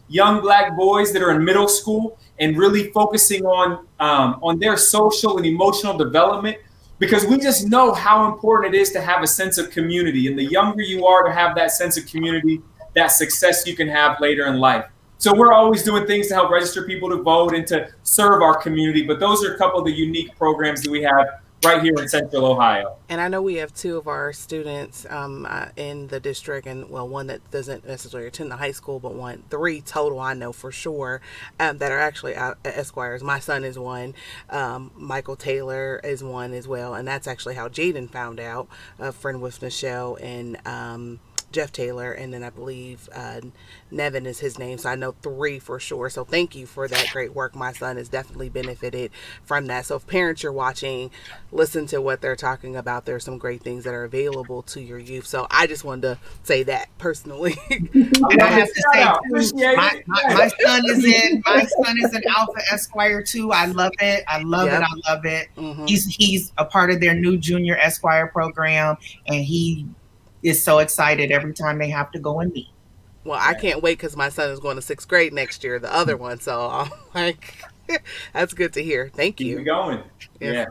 young Black boys that are in middle school and really focusing on, um, on their social and emotional development, because we just know how important it is to have a sense of community. And the younger you are to have that sense of community, that success you can have later in life. So we're always doing things to help register people to vote and to serve our community. But those are a couple of the unique programs that we have right here in Central Ohio. And I know we have two of our students um, uh, in the district, and well, one that doesn't necessarily attend the high school, but one, three total I know for sure um, that are actually uh, Esquires. My son is one, um, Michael Taylor is one as well, and that's actually how Jaden found out, a friend with Michelle and um, Jeff Taylor, and then I believe uh, Nevin is his name, so I know three for sure. So thank you for that great work. My son has definitely benefited from that. So if parents are watching, listen to what they're talking about. There's some great things that are available to your youth. So I just wanted to say that personally. I have to say, my, my, my son is in my son is in Alpha Esquire too. I love it. I love yep. it. I love it. Mm-hmm. He's he's a part of their new junior Esquire program, and he is so excited every time they have to go and meet. Well, I can't wait because my son is going to sixth grade next year, the other one. So I'm like, that's good to hear. Thank you. Keep going. Yeah.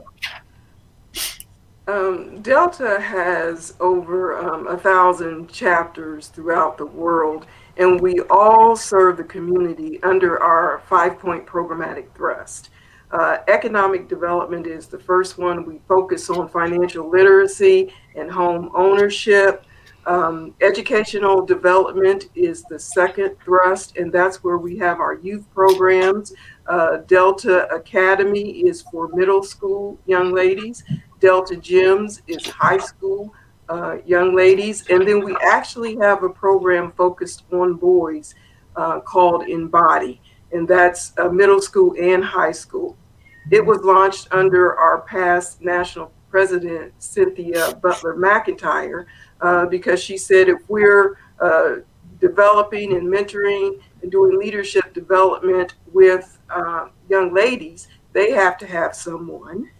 Um, Delta has over um, a thousand chapters throughout the world, and we all serve the community under our five-point programmatic thrust. Uh, economic development is the first one. We focus on financial literacy and home ownership. Um, educational development is the second thrust, and that's where we have our youth programs. Uh, Delta Academy is for middle school young ladies. Delta Gyms is high school uh, young ladies. And then we actually have a program focused on boys uh, called Embody, and that's uh, middle school and high school. It was launched under our past national president, Cynthia Butler McIntyre, uh, because she said if we're uh, developing and mentoring and doing leadership development with uh, young ladies, they have to have someone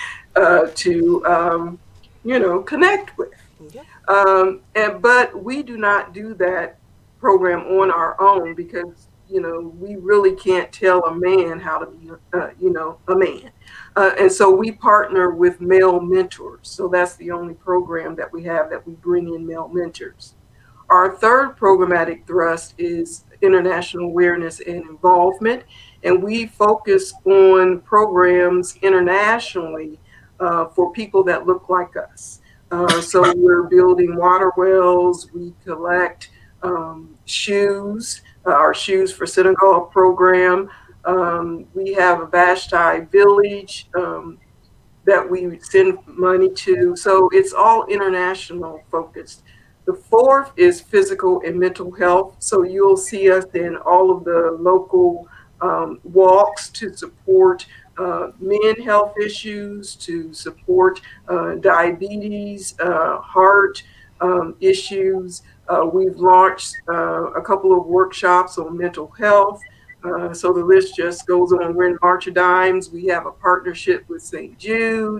uh, to, um, you know, connect with. Yeah. Um, and but we do not do that program on our own because, you know, we really can't tell a man how to be, uh, you know, a man. Uh, and so we partner with male mentors. So that's the only program that we have that we bring in male mentors. Our third programmatic thrust is international awareness and involvement. And we focus on programs internationally uh, for people that look like us. Uh, so we're building water wells, we collect um, shoes, uh, our Shoes for Senegal program. Um, we have a Vashti village um, that we send money to. So it's all international focused. The fourth is physical and mental health. So you'll see us in all of the local um, walks to support uh, men health issues, to support uh, diabetes, uh, heart um, issues. Uh, we've launched uh, a couple of workshops on mental health. Uh, so the list just goes on. We're in March of Dimes. We have a partnership with Saint Jude,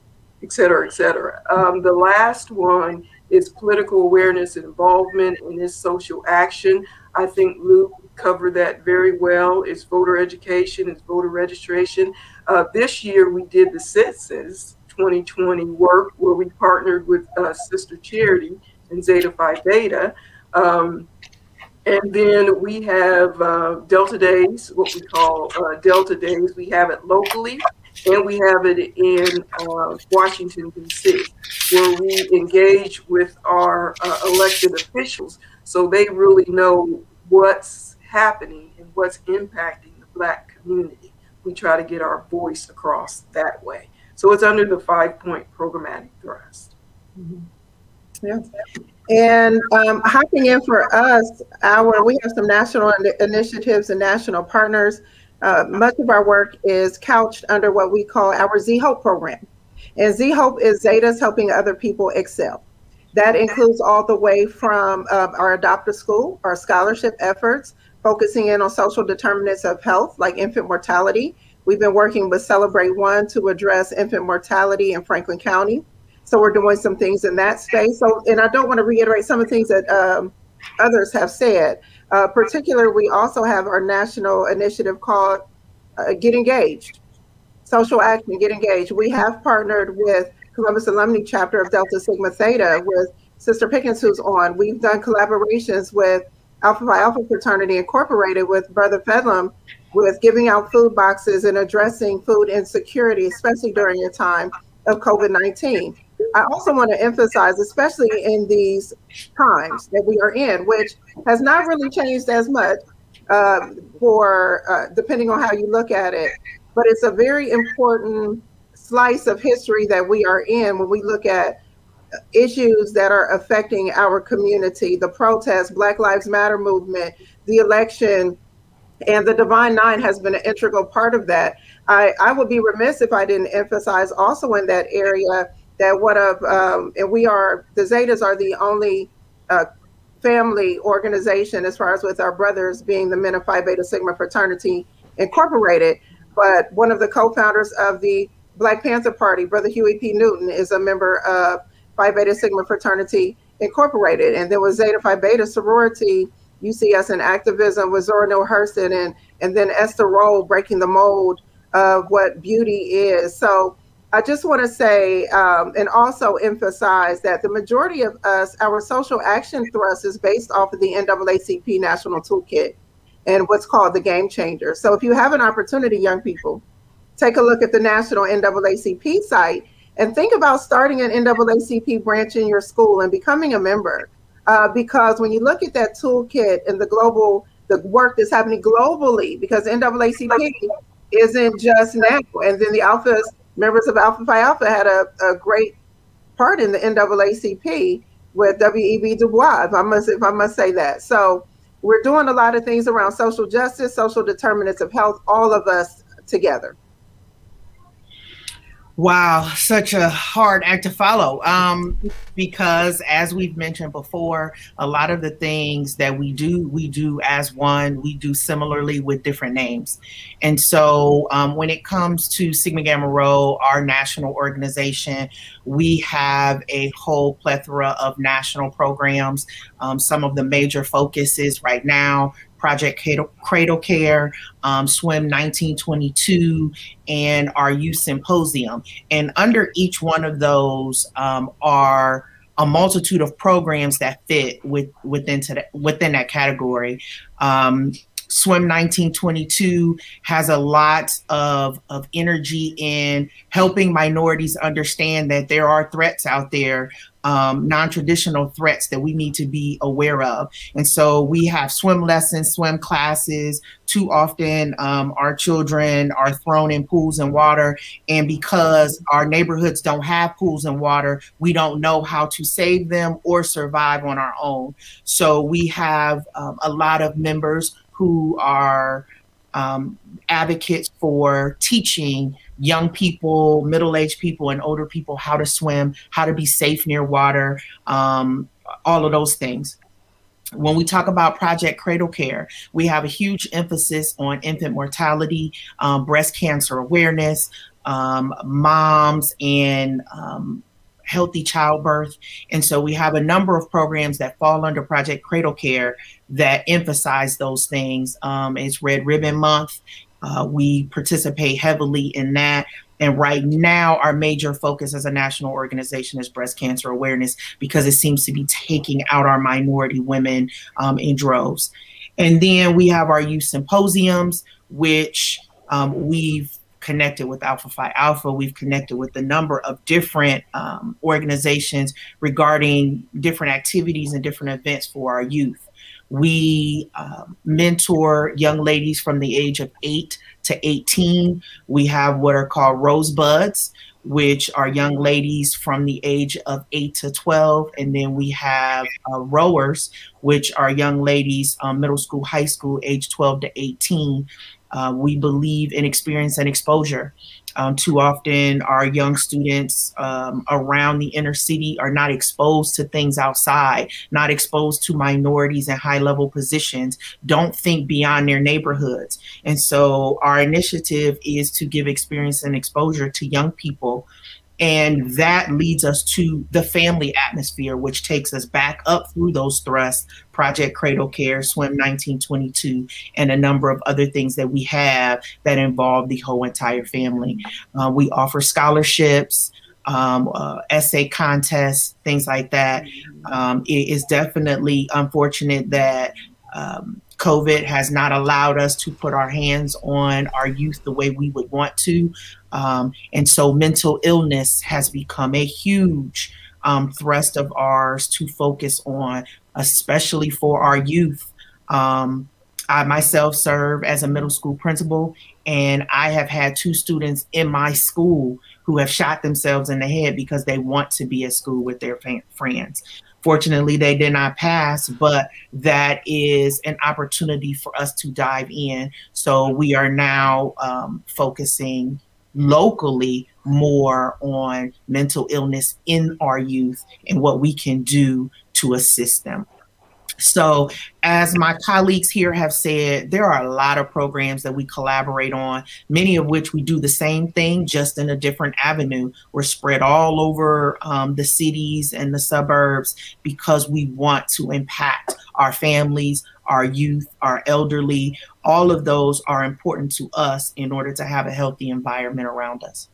et cetera, et cetera. Um, the last one is political awareness and involvement in this social action. I think Luke covered that very well. It's voter education, it's voter registration. Uh, this year we did the Census twenty twenty work where we partnered with uh, Sister Charity and Zeta Phi Beta. Um, and then we have uh, Delta Days, what we call uh, Delta Days. We have it locally, and we have it in uh, Washington, D C, where we engage with our uh, elected officials so they really know what's happening and what's impacting the Black community. We try to get our voice across that way. So it's under the five-point programmatic thrust. Mm-hmm. Yeah. And um, hopping in for us, our we have some national initiatives and national partners. Uh, much of our work is couched under what we call our Z Hope program. And Z Hope is Zeta's helping other people excel. That includes all the way from uh, our adoptive school, our scholarship efforts, focusing in on social determinants of health, like infant mortality. We've been working with Celebrate One to address infant mortality in Franklin County. So we're doing some things in that space. So, and I don't want to reiterate some of the things that um, others have said, Uh, particularly, we also have our national initiative called uh, Get Engaged, Social Action, Get Engaged. We have partnered with Columbus Alumni Chapter of Delta Sigma Theta with Sister Pickens, who's on. We've done collaborations with Alpha Phi Alpha Fraternity Incorporated with Brother Fedlam with giving out food boxes and addressing food insecurity, especially during a time of COVID nineteen. I also want to emphasize, especially in these times that we are in, which has not really changed as much uh, for uh, depending on how you look at it, but it's a very important slice of history that we are in when we look at issues that are affecting our community, the protests, Black Lives Matter movement, the election, and the Divine Nine has been an integral part of that. I, I would be remiss if I didn't emphasize also in that area that one of, um, and we are, the Zetas are the only uh, family organization as far as with our brothers being the Men of Phi Beta Sigma Fraternity Incorporated, but one of the co-founders of the Black Panther Party, Brother Huey P. Newton, is a member of Phi Beta Sigma Fraternity Incorporated. And then with Zeta Phi Beta Sorority, you see us in activism with Zora Neale Hurston and, and then Esther Rolle breaking the mold of what beauty is. So I just want to say um, and also emphasize that the majority of us, our social action thrust is based off of the N double A C P National Toolkit and what's called the Game Changer. So if you have an opportunity, young people, take a look at the National N double A C P site and think about starting an N double A C P branch in your school and becoming a member. Uh, because when you look at that toolkit and the global, the work that's happening globally, because N double A C P isn't just now, and then the Alphas, members of Alpha Phi Alpha had a, a great part in the N double A C P with W E B Du Bois, if I must, if I must say that. So we're doing a lot of things around social justice, social determinants of health, all of us together. Wow, such a hard act to follow, um, because as we've mentioned before, a lot of the things that we do, we do as one, we do similarly with different names. And so um, when it comes to Sigma Gamma Rho, our national organization, we have a whole plethora of national programs. Um, some of the major focuses right now, Project Cradle, Cradle Care, um, Swim nineteen twenty-two, and our Youth Symposium. And under each one of those um, are a multitude of programs that fit with, within, to the, within that category. Um, Swim nineteen twenty-two has a lot of, of energy in helping minorities understand that there are threats out there, um, non-traditional threats that we need to be aware of. And so we have swim lessons, swim classes. Too often um, our children are thrown in pools and water. And because our neighborhoods don't have pools and water, we don't know how to save them or survive on our own. So we have um, a lot of members who are um, advocates for teaching young people, middle-aged people, and older people how to swim, how to be safe near water, um, all of those things. When we talk about Project Cradle Care, we have a huge emphasis on infant mortality, um, breast cancer awareness, um, moms, and um, healthy childbirth. And so we have a number of programs that fall under Project Cradle Care that emphasize those things. Um, it's Red Ribbon Month. Uh, we participate heavily in that. And right now, our major focus as a national organization is breast cancer awareness, because it seems to be taking out our minority women um, in droves. And then we have our youth symposiums, which um, we've connected with Alpha Phi Alpha. We've connected with a number of different um, organizations regarding different activities and different events for our youth. We uh, mentor young ladies from the age of eight to eighteen. We have what are called Rosebuds, which are young ladies from the age of eight to twelve. And then we have uh, Rowers, which are young ladies, um, middle school, high school, age twelve to eighteen. Uh, we believe in experience and exposure. Um, too often our young students um, around the inner city are not exposed to things outside, not exposed to minorities in high level positions, don't think beyond their neighborhoods. And so our initiative is to give experience and exposure to young people And that leads us to the family atmosphere, which takes us back up through those thrusts, Project Cradle Care, Swim nineteen twenty-two, and a number of other things that we have that involve the whole entire family. Uh, we offer scholarships, um, uh, essay contests, things like that. Um, it is definitely unfortunate that um, COVID has not allowed us to put our hands on our youth the way we would want to. Um, and so mental illness has become a huge um, thrust of ours to focus on, especially for our youth. Um, I myself serve as a middle school principal, and I have had two students in my school who have shot themselves in the head because they want to be at school with their friends. Fortunately, they did not pass, but that is an opportunity for us to dive in. So we are now um, focusing locally more on mental illness in our youth and what we can do to assist them. So as my colleagues here have said, there are a lot of programs that we collaborate on, many of which we do the same thing, just in a different avenue. We're spread all over um, the cities and the suburbs because we want to impact our families, our youth, our elderly. All of those are important to us in order to have a healthy environment around us.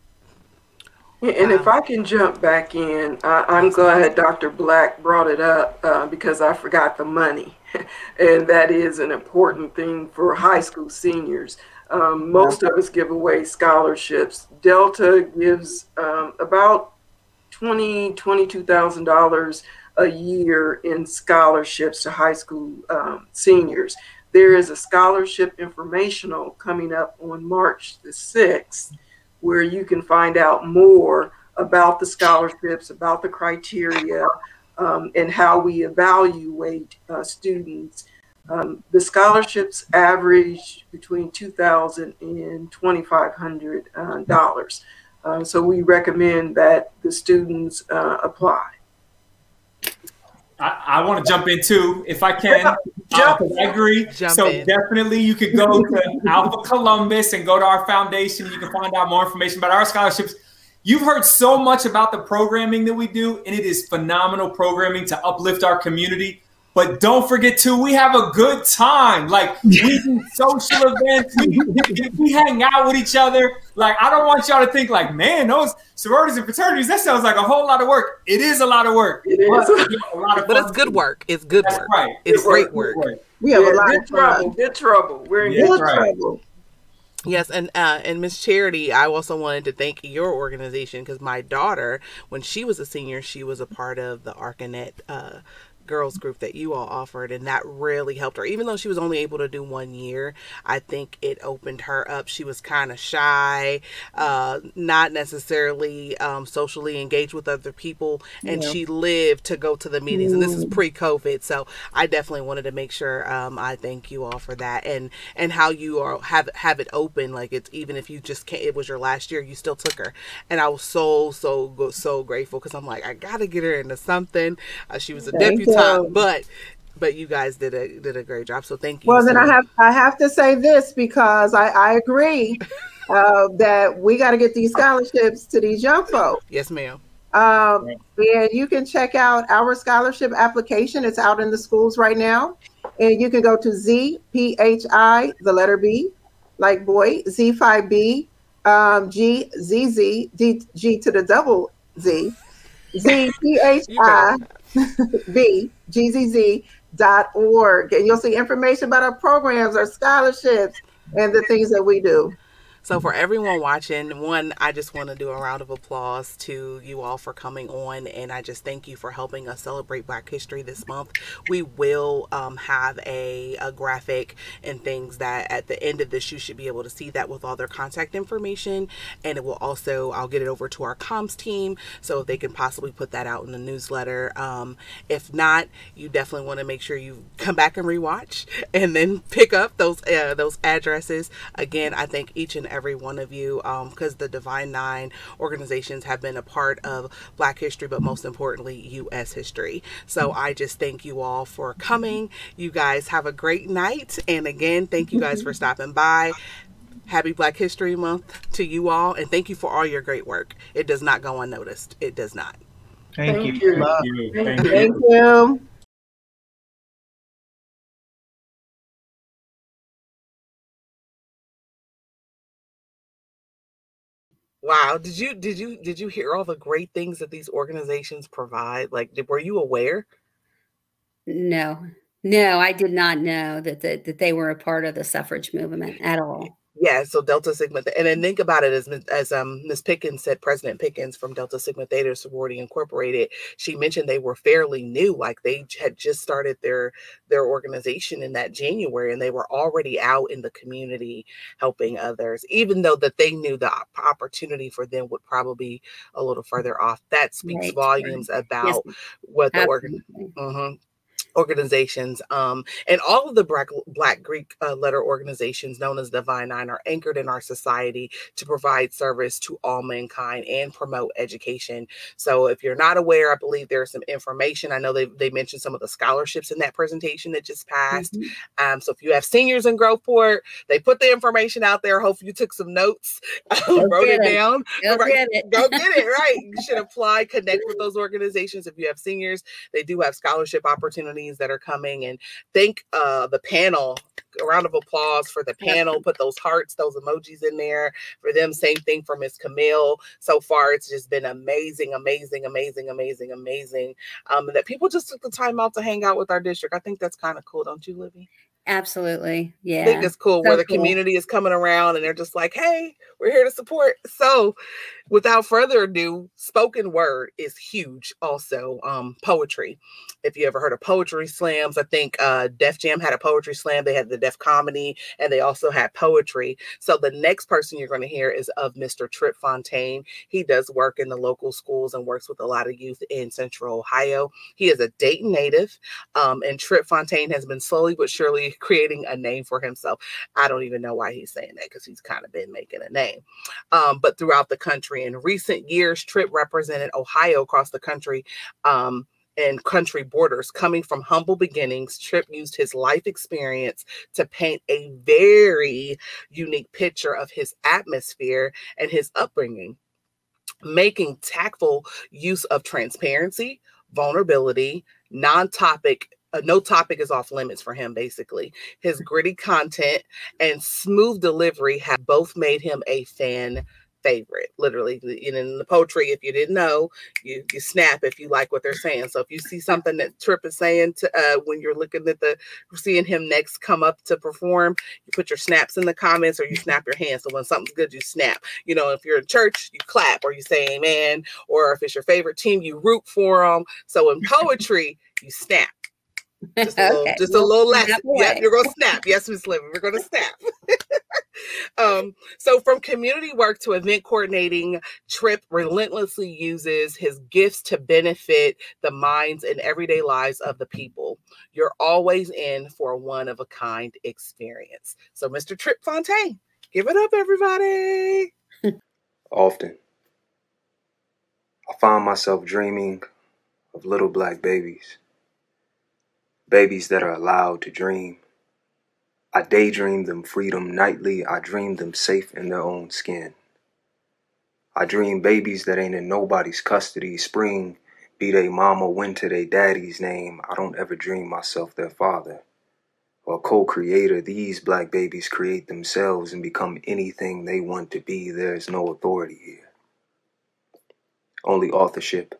And if I can jump back in, uh, I'm glad Doctor Black brought it up uh, because I forgot the money. And that is an important thing for high school seniors. Um, most of us give away scholarships. Delta gives um, about twenty thousand dollars, twenty-two thousand dollars a year in scholarships to high school um, seniors. There is a scholarship informational coming up on March the sixth, where you can find out more about the scholarships, about the criteria, um, and how we evaluate uh, students. Um, the scholarships average between two thousand dollars and twenty-five hundred dollars. Uh, uh, so we recommend that the students uh, apply. I, I want to jump in too, if I can. Uh, I agree. Jump so in. Definitely you could go to Alpha Columbus and go to our foundation. You can find out more information about our scholarships. You've heard so much about the programming that we do, and it is phenomenal programming to uplift our community. But don't forget too, we have a good time. Like, we do social events, we, we hang out with each other. Like, I don't want y'all to think like, man, those sororities and fraternities, that sounds like a whole lot of work. It is a lot of work. It is. But, you know, a lot of but it's good work. It's good That's work. Right. It's good great work. work. work. We have Yeah, a lot good of trouble, fun. good trouble. We're in Yeah, good right. trouble. Yes, and uh, and Miss Charity, I also wanted to thank your organization because my daughter, when she was a senior, she was a part of the Arcanet uh, girls group that you all offered, and that really helped her. Even though she was only able to do one year, I think it opened her up. She was kind of shy, uh, not necessarily um, socially engaged with other people, and Yeah. she lived to go to the meetings. And this is pre-COVID, so I definitely wanted to make sure um, I thank you all for that, and and how you are have have it open. Like, it's even if you just can't, it was your last year, you still took her, and I was so so so grateful because I'm like, I gotta get her into something. Uh, she was a Thank debutante. you. Time, but but you guys did a did a great job, so thank you. Well, so then I have I have to say this because I, I agree uh, that we got to get these scholarships to these young folks. Yes, ma'am. Um, and you can check out our scholarship application. It's out in the schools right now, and you can go to Z P H I, the letter B, like boy, Z five B, um, G Z Z D G to the double Z, Z P H I. B G Z Z dot org, and you'll see information about our programs, our scholarships, and the things that we do. So for everyone watching, one, I just want to do a round of applause to you all for coming on, and I just thank you for helping us celebrate Black History this month. We will um, have a, a graphic and things that at the end of this, you should be able to see that with all their contact information, and it will also, I'll get it over to our comms team so they can possibly put that out in the newsletter. Um, if not, you definitely want to make sure you come back and rewatch and then pick up those uh, those addresses. Again, I thank each and every one of you because um, the Divine Nine organizations have been a part of Black history, but most importantly, U S history. So I just thank you all for coming. You guys have a great night. And again, thank you guys for stopping by. Happy Black History Month to you all, and thank you for all your great work. It does not go unnoticed. It does not. Thank, Thank you. you. Love. Thank you. Thank Thank you. you. Thank you. Wow. Did you did you did you hear all the great things that these organizations provide? Like, did, were you aware? No, no, I did not know that, that that they were a part of the suffrage movement at all. Yeah, so Delta Sigma, and then think about it as as um Miss Pickens said, President Pickens from Delta Sigma Theta Sorority Incorporated. She mentioned they were fairly new, like they had just started their their organization in that January, and they were already out in the community helping others. Even though that they knew the op- opportunity for them would probably be a little further off. That speaks Right. volumes Yes, about what the organ. absolutely. Mhm. Organizations um, and all of the black, black Greek uh, letter organizations known as Divine Nine are anchored in our society to provide service to all mankind and promote education. So if you're not aware, I believe there's some information. I know they, they mentioned some of the scholarships in that presentation that just passed. Mm-hmm. Um, so if you have seniors in Groveport, they put the information out there. Hopefully you took some notes, wrote it, it down. Go right. get it. Go get it, right. You should apply, connect with those organizations. If you have seniors, they do have scholarship opportunities that are coming. And thank uh, the panel. A round of applause for the panel. Put those hearts, those emojis in there for them. Same thing for Miss Camille. So far, it's just been amazing, amazing, amazing, amazing, amazing. Um, that people just took the time out to hang out with our district. I think that's kind of cool, don't you, Libby? Absolutely. Yeah. I think it's cool so where the cool. community is coming around and they're just like, hey, we're here to support. So without further ado, spoken word is huge. Also, um, poetry. If you ever heard of poetry slams, I think uh, Def Jam had a poetry slam. They had the Def Comedy, and they also had poetry. So the next person you're going to hear is of Mister Trip Fontaine. He does work in the local schools and works with a lot of youth in Central Ohio. He is a Dayton native, um, and Trip Fontaine has been slowly but surely creating a name for himself. I don't even know why he's saying that because he's kind of been making a name. Um, but throughout the country, in recent years, Trip represented Ohio across the country. Um, and country borders. Coming from humble beginnings, Trip used his life experience to paint a very unique picture of his atmosphere and his upbringing, making tactful use of transparency, vulnerability, non-topic. Uh, no topic is off limits for him, basically. His gritty content and smooth delivery have both made him a fan favorite. Literally, in the poetry, if you didn't know, you you snap if you like what they're saying. So if you see something that Trip is saying to uh, when you're looking at the seeing him next come up to perform, you put your snaps in the comments or you snap your hands. So when something's good, you snap. You know, if you're in church, you clap or you say amen. Or if it's your favorite team, you root for them. So in poetry, you snap. Just a little, okay. just we'll a little lesson. Yep, you're gonna snap. Yes, Miss Living, we're gonna snap. um, so from community work to event coordinating, Trip relentlessly uses his gifts to benefit the minds and everyday lives of the people. You're always in for a one-of-a-kind experience. So Mister Trip Fontaine, give it up, everybody. Often, I find myself dreaming of little black babies. Babies that are allowed to dream. I daydream them freedom nightly. I dream them safe in their own skin. I dream babies that ain't in nobody's custody. Spring, be they mama, winter, they daddy's name. I don't ever dream myself their father or co-creator. These black babies create themselves and become anything they want to be. There is no authority here. Only authorship.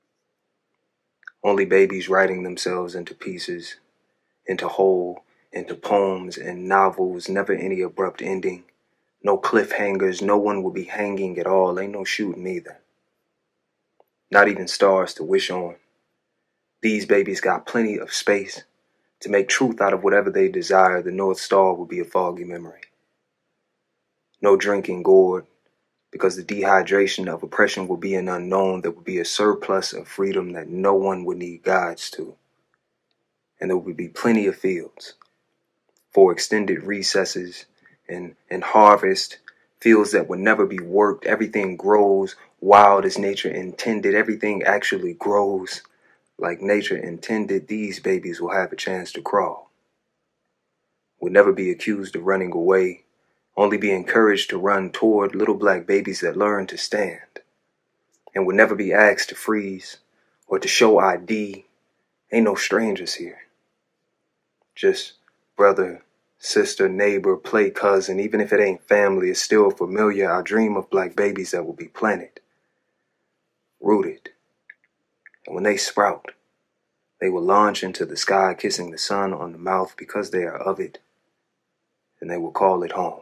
Only babies writing themselves into pieces, into whole, into poems and novels, never any abrupt ending. No cliffhangers, no one will be hanging at all. Ain't no shooting either. Not even stars to wish on. These babies got plenty of space to make truth out of whatever they desire. The North Star will be a foggy memory. No drinking gourd, because the dehydration of oppression will be an unknown. There will be a surplus of freedom that no one would need guides to. And there will be plenty of fields for extended recesses and, and harvest, fields that would never be worked. Everything grows wild as nature intended. Everything actually grows like nature intended. These babies will have a chance to crawl, will never be accused of running away, only be encouraged to run toward little black babies that learn to stand and would never be asked to freeze or to show I D. Ain't no strangers here. Just brother, sister, neighbor, play cousin. Even if it ain't family, it's still familiar. I dream of black babies that will be planted, rooted. And when they sprout, they will launch into the sky, kissing the sun on the mouth because they are of it, and they will call it home.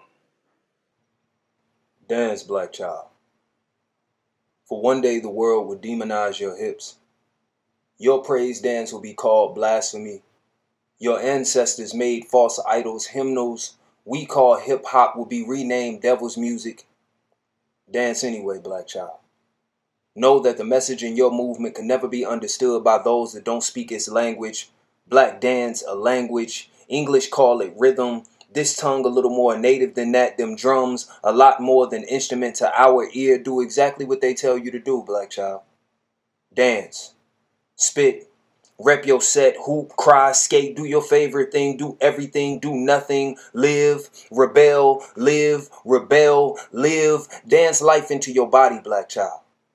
Dance, black child. For one day the world will demonize your hips. Your praise dance will be called blasphemy. Your ancestors made false idols, hymnals we call hip-hop will be renamed devil's music. Dance anyway, black child. Know that the message in your movement can never be understood by those that don't speak its language. Black dance, a language. English call it rhythm. This tongue a little more native than that. Them drums, a lot more than instrument to our ear. Do exactly what they tell you to do, black child. Dance. Spit. Rep your set. Hoop, cry, skate. Do your favorite thing. Do everything. Do nothing. Live. Rebel. Live. Rebel. Live. Dance life into your body, black child.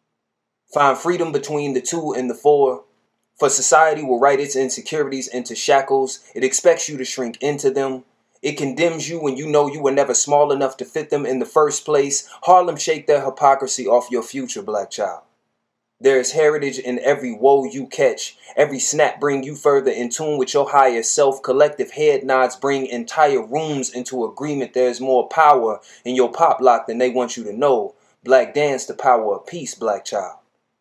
Find freedom between the two and the four. For society will write its insecurities into shackles. It expects you to shrink into them. It condemns you when you know you were never small enough to fit them in the first place. Harlem shake their hypocrisy off your future, black child. There is heritage in every woe you catch. Every snap bring you further in tune with your higher self. Collective head nods bring entire rooms into agreement. There is more power in your pop lock than they want you to know. Black dance the power of peace, black child.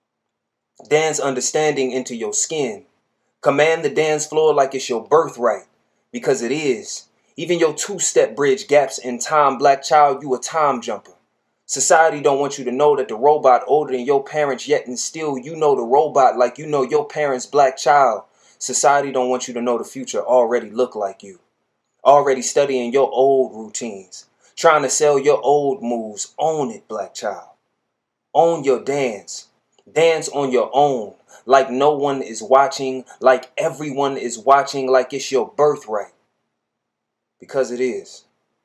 Dance understanding into your skin. Command the dance floor like it's your birthright, because it is. Even your two-step bridge gaps in time, black child, you a time jumper. Society don't want you to know that the robot older than your parents, yet and still you know the robot like you know your parents' black child. Society don't want you to know the future already look like you. Already studying your old routines. Trying to sell your old moves. Own it, black child. Own your dance. Dance on your own, like no one is watching, like everyone is watching, like it's your birthright. Because it is.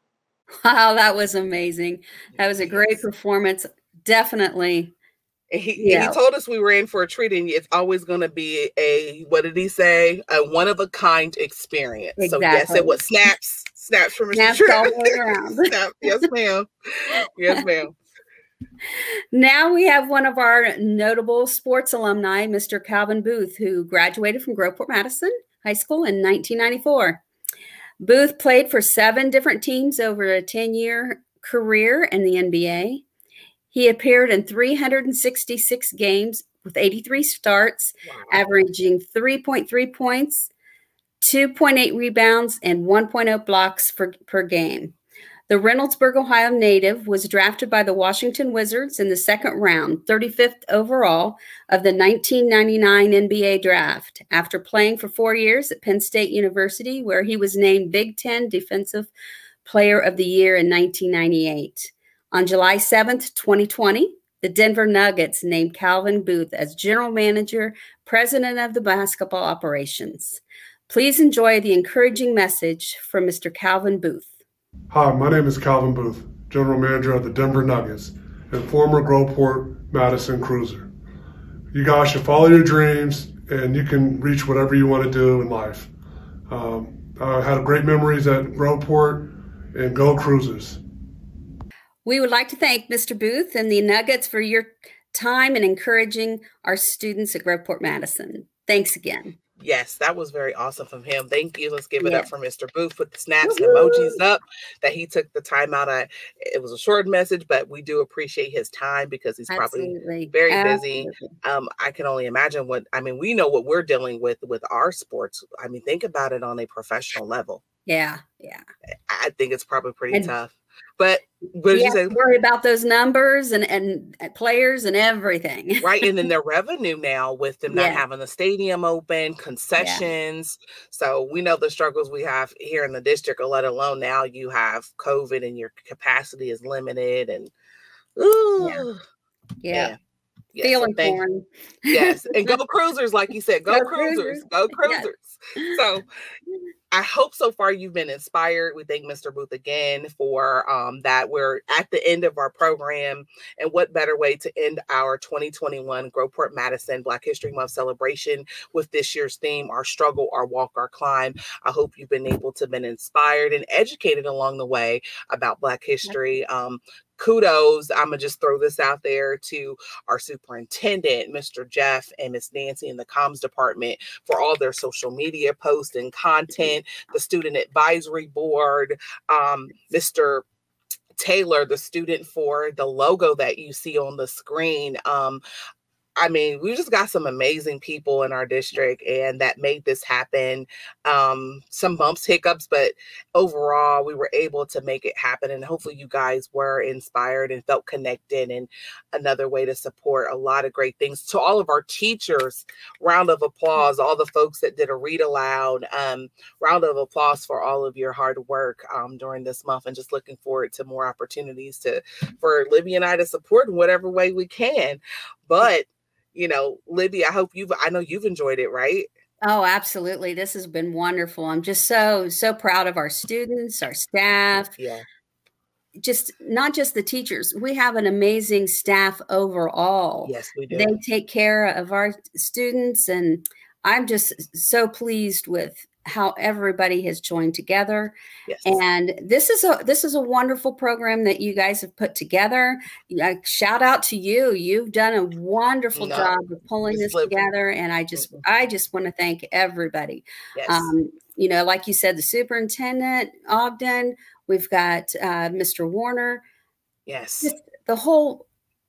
Wow, that was amazing. That was a great performance. Definitely. He, yeah. he told us we were in for a treat, and it's always going to be a, what did he say? A one-of-a-kind experience. Exactly. So yes, it was snaps. Snaps from Mister Snaps all the way around. Snap. Yes, ma'am. Yes, ma'am. Now we have one of our notable sports alumni, Mister Calvin Booth, who graduated from Groveport Madison High School in nineteen ninety-four. Booth played for seven different teams over a ten-year career in the N B A. He appeared in three hundred sixty-six games with eighty-three starts, wow. averaging three point three points, two point eight rebounds, and one point oh blocks for, per game. The Reynoldsburg, Ohio native was drafted by the Washington Wizards in the second round, thirty-fifth overall of the nineteen ninety-nine N B A draft, after playing for four years at Penn State University, where he was named Big Ten Defensive Player of the Year in nineteen ninety-eight. On July seventh, twenty twenty, the Denver Nuggets named Calvin Booth as General Manager, President of the Basketball Operations. Please enjoy the encouraging message from Mister Calvin Booth. Hi, my name is Calvin Booth, General Manager of the Denver Nuggets and former Groveport Madison Cruiser. You guys should follow your dreams and you can reach whatever you want to do in life. Um, I had great memories at Groveport, and go Cruisers. We would like to thank Mister Booth and the Nuggets for your time and encouraging our students at Groveport Madison. Thanks again. Yes, that was very awesome from him. Thank you. Let's give it yeah. up for Mister Booth with the snaps and emojis up that he took the time out. I, it was a short message, but we do appreciate his time because he's probably Absolutely. very busy. Absolutely. Um, I can only imagine what, I mean, we know what we're dealing with with our sports. I mean, think about it on a professional level. Yeah, yeah. I think it's probably pretty and, tough. But what did you say? Worry about those numbers and, and players and everything. Right. And then their revenue now with them yeah. not having the stadium open, concessions. Yeah. So we know the struggles we have here in the district, let alone now you have COVID and your capacity is limited. And ooh, yeah. yeah. yeah. Feeling so torn. Yes. And go Cruisers, like you said, go, go Cruisers, cruisers, go Cruisers. Yes. So I hope so far you've been inspired. We thank Mister Booth again for um, that. We're at the end of our program, and what better way to end our twenty twenty-one Groveport Madison Black History Month celebration with this year's theme, Our Struggle, Our Walk, Our Climb. I hope you've been able to been inspired and educated along the way about Black history. Um, Kudos, I'm going to just throw this out there to our superintendent, Mister Jeff, and Miss Nancy in the comms department for all their social media posts and content, the student advisory board, um, Mister Taylor, the student for the logo that you see on the screen. Um, I mean, we just got some amazing people in our district, and that made this happen. Um, some bumps, hiccups, but overall, we were able to make it happen. And hopefully you guys were inspired and felt connected, and another way to support a lot of great things. To all of our teachers, round of applause. All the folks that did a read aloud, um, round of applause for all of your hard work um, during this month, and just looking forward to more opportunities to for Libby and I to support in whatever way we can. But you know, Libby, I hope you've, I know you've enjoyed it, right? Oh, absolutely. This has been wonderful. I'm just so, so proud of our students, our staff. Yeah. Just not just the teachers. We have an amazing staff overall. Yes, we do. They take care of our students, and I'm just so pleased with how everybody has joined together. Yes. And this is a this is a wonderful program that you guys have put together. Uh, shout out to you. You've done a wonderful no, job of pulling this living. together. And I just mm-hmm. I just want to thank everybody. Yes. Um, you know, like you said, the superintendent, Ogden, we've got uh, Mister Warner. Yes. Just the whole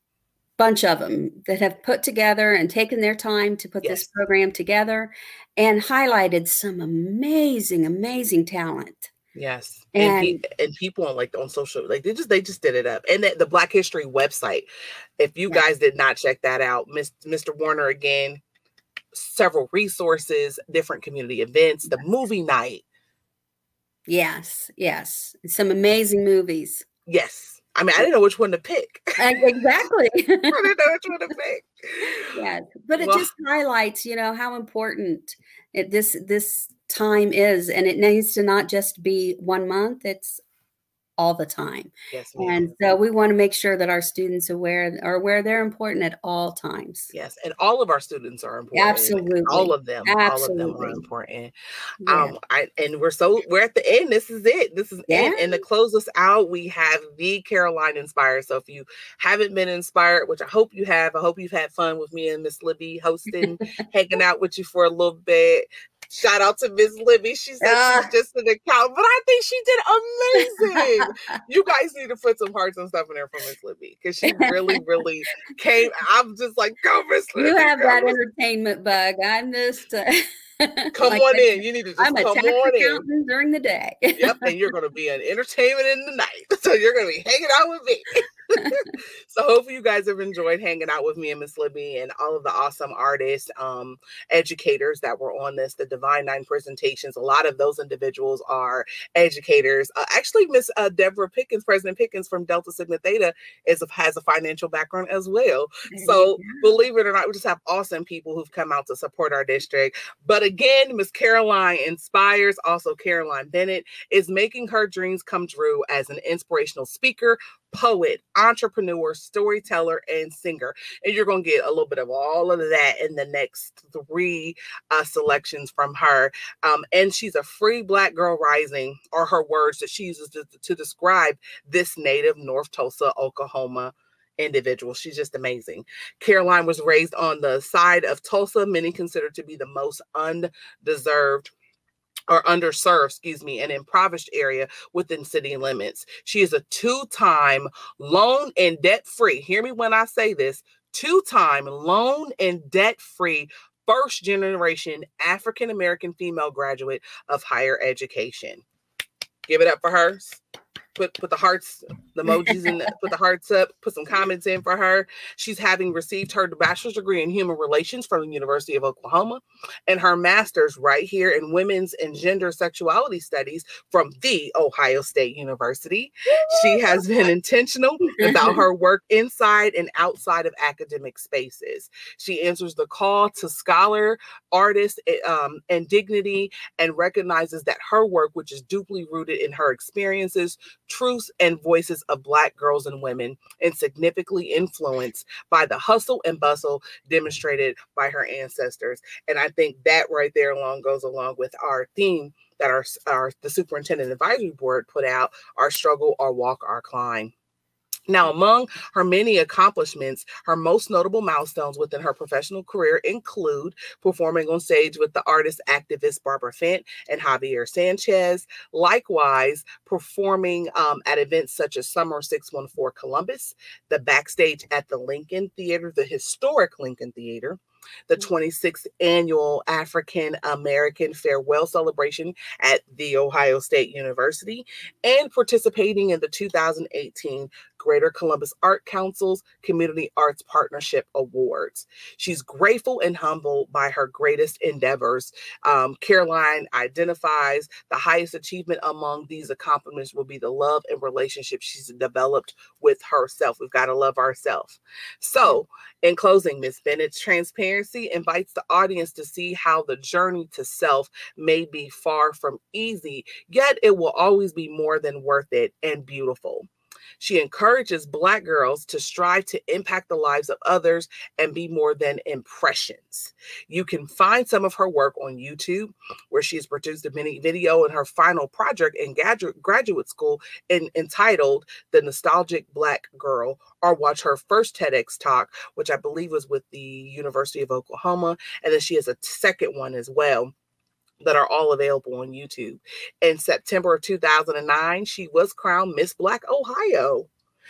bunch of them that have put together and taken their time to put yes. this program together and highlighted some amazing, amazing talent. Yes. And, and, pe and people on like on social, like they just, they just did it up. And the, the Black History website, if you yeah. guys did not check that out, Mister Warner, again, several resources, different community events, the movie night. Yes. Yes. Some amazing movies. Yes. I mean, I didn't know which one to pick. Uh, exactly. I didn't know which one to pick. Yes, but it well, just highlights, you know, how important it, this this time is, and it needs to not just be one month. It's all the time. Yes, and so we want to make sure that our students are aware are aware they're important at all times. Yes, and all of our students are important. Absolutely, all of them, Absolutely. all of them are important. Yeah. Um, I and we're so we're at the end. This is it. This is yeah. it. And to close us out, we have the Caroline Inspire. So if you haven't been inspired, which I hope you have, I hope you've had fun with me and Miss Libby hosting, hanging out with you for a little bit. Shout out to Miss Libby. She said uh, she's just an account, but I think she did amazing. You guys need to put some hearts and stuff in there for Miss Libby, because she really, really came. I'm just like, go, Miss Libby. You have go, that Miss entertainment bug. I'm just uh, come like on a, in. You need to just I'm a come tax on accountant in during the day. Yep, and you're going to be an entertainment in the night. So you're going to be hanging out with me. So hopefully you guys have enjoyed hanging out with me and Miss Libby and all of the awesome artists, um, educators that were on this, the Divine Nine presentations. A lot of those individuals are educators. Uh, actually, Miss uh, Deborah Pickens, President Pickens from Delta Sigma Theta, is a, has a financial background as well. So believe it or not, we just have awesome people who've come out to support our district. But again, Miss Caroline Inspires, also Caroline Bennett, is making her dreams come true as an inspirational speaker, poet, entrepreneur, storyteller, and singer. And you're going to get a little bit of all of that in the next three uh, selections from her. Um, and she's a free Black girl rising, are her words that she uses to, to describe this native North Tulsa, Oklahoma individual. She's just amazing. Caroline was raised on the side of Tulsa, many consider to be the most undeserved or underserved, excuse me, an impoverished area within city limits. She is a two-time loan and debt-free, hear me when I say this, two-time loan and debt-free first-generation African-American female graduate of higher education. Give it up for her. Put put the hearts, the emojis in, the, put the hearts up, put some comments in for her. She's having received her bachelor's degree in human relations from the University of Oklahoma and her master's right here in women's and gender sexuality studies from the Ohio State University. She has been intentional about her work inside and outside of academic spaces. She answers the call to scholar, artist, um, and dignity, and recognizes that her work, which is deeply rooted in her experiences, truths, and voices of Black girls and women, and significantly influenced by the hustle and bustle demonstrated by her ancestors. And I think that right there along goes along with our theme that our, our the Superintendent Advisory Board put out, our struggle, our walk, our climb. Now, among her many accomplishments, her most notable milestones within her professional career include performing on stage with the artist activist Barbara Fent and Javier Sanchez, likewise performing um, at events such as Summer six one four Columbus, the backstage at the Lincoln Theater, the historic Lincoln Theater, the twenty-sixth annual African American Farewell Celebration at The Ohio State University, and participating in the two thousand eighteen Greater Columbus Art Council's Community Arts Partnership Awards. She's grateful and humbled by her greatest endeavors. Um, Caroline identifies the highest achievement among these accomplishments will be the love and relationship she's developed with herself. We've got to love ourselves. So, in closing, Miz Bennett's transparency invites the audience to see how the journey to self may be far from easy, yet it will always be more than worth it and beautiful. She encourages Black girls to strive to impact the lives of others and be more than impressions. You can find some of her work on YouTube, where she has produced a mini video in her final project in graduate school in, entitled The Nostalgic Black Girl, or watch her first TEDx talk, which I believe was with the University of Oklahoma. And then she has a second one as well, that are all available on YouTube. In September of two thousand nine, she was crowned Miss Black Ohio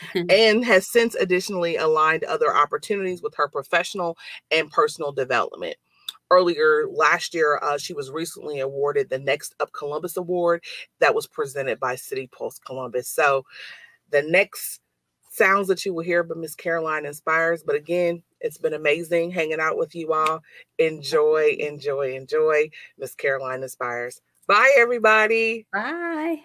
and has since additionally aligned other opportunities with her professional and personal development. Earlier last year, uh, she was recently awarded the Next Up Columbus Award that was presented by City Pulse Columbus. So the next sounds that you will hear by Miss Caroline Inspires. But again, it's been amazing hanging out with you all. Enjoy, enjoy, enjoy. Miss Caroline Inspires. Bye, everybody. Bye.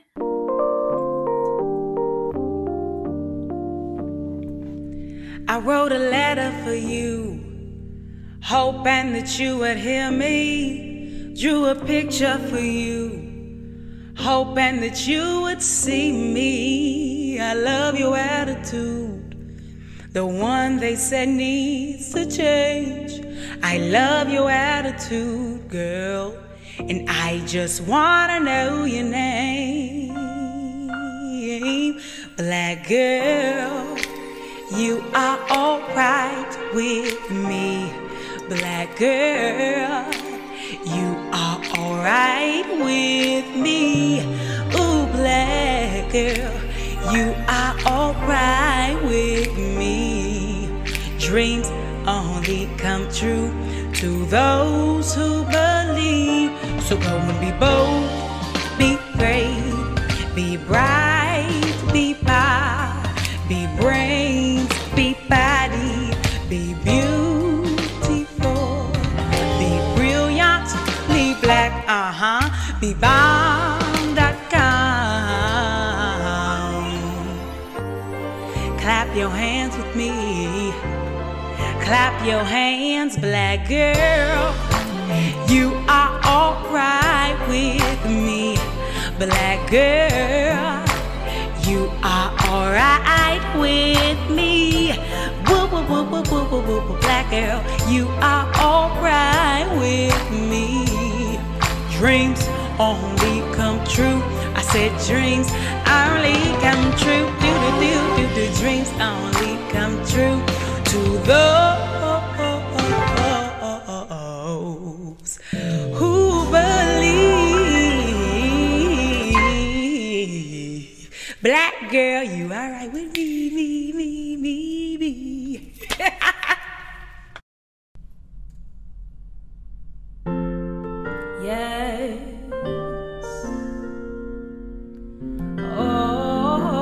I wrote a letter for you, hoping that you would hear me. Drew a picture for you, hoping that you would see me. I love your attitude, the one they said needs to change. I love your attitude, girl, and I just wanna know your name. Black girl, you are alright with me. Black girl, you are alright with me. Ooh, black girl, you are alright with me. Dreams only come true to those who believe. So go and be bold, be brave, be bright, be power, be brains, be body, be beautiful, be brilliantly black, uh-huh, be bomb dot com. Clap your hands with me. Clap your hands, black girl. You are alright with me. Black girl, you are alright with me. Woo, woo, woo, woo, woo, woo, woo, woo. Black girl, you are alright with me. Dreams only come true. I said dreams only come true. Do do do do do. Dreams only come true to those who believe. Black girl, you alright with me, me, me, me, me. Yes. Oh.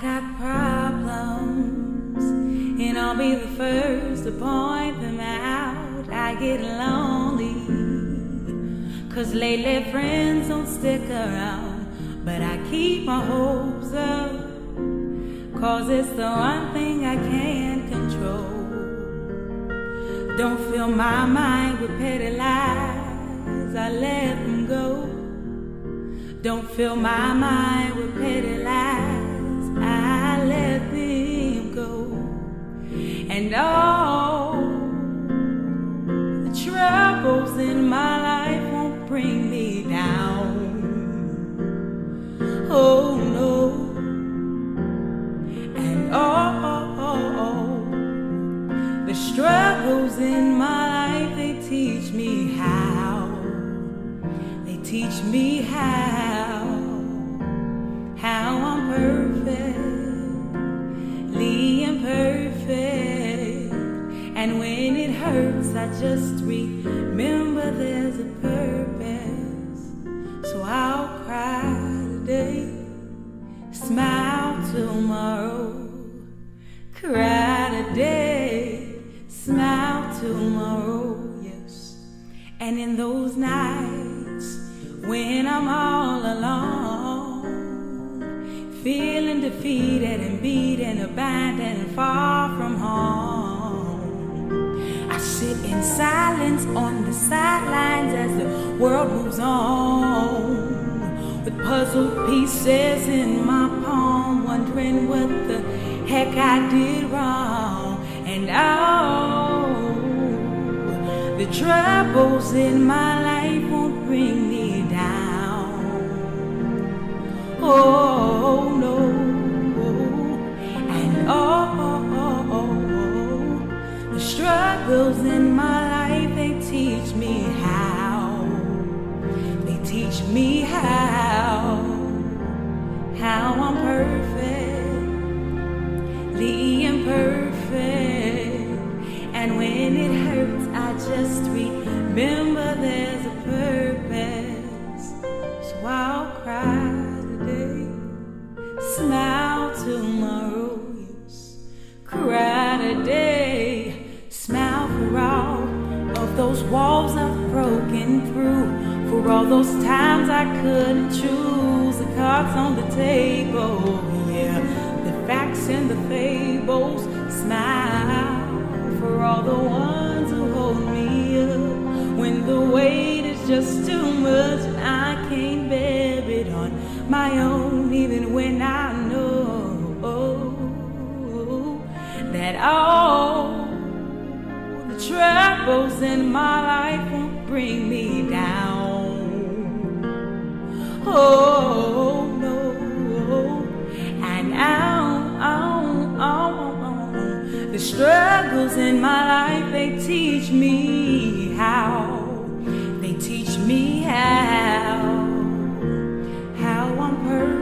got problems, and I'll be the first to point them out. I get lonely, cause lately friends don't stick around, but I keep my hopes up, cause it's the one thing I can't control. Don't fill my mind with petty lies, I let them go. Don't fill my mind with petty lies, I let them go. And all the troubles in my life won't bring me down. Oh no. And all the struggles in my life, they teach me how. They teach me how, how I'm perfectly imperfect. And when it hurts, I just remember there's a purpose. So I'll cry today, smile tomorrow. Cry today, smile tomorrow, yes. And in those nights when I'm all alone, feeling defeated and beaten, abandoned and far from home, I sit in silence on the sidelines as the world moves on, with puzzled pieces in my palm, wondering what the heck I did wrong. And oh, the troubles in my life won't bring me down. Oh no. And oh, the struggles in my life, they teach me how. They teach me how, how I'm perfectly imperfect. And when it hurts, I just remember there's a purpose. So I'll cry today, smile tomorrow, yes. Cry today, smile for all of those walls I've broken through, for all those times I couldn't choose the cards on the table, yeah, the facts and the fables. Smile for all the ones who hold me up when the weight is just too much and I can't bear it on my own, even when I know that all the troubles in my life won't bring me down. Oh no. And oh, oh, oh, the struggles in my life, they teach me how. They teach me how, how I'm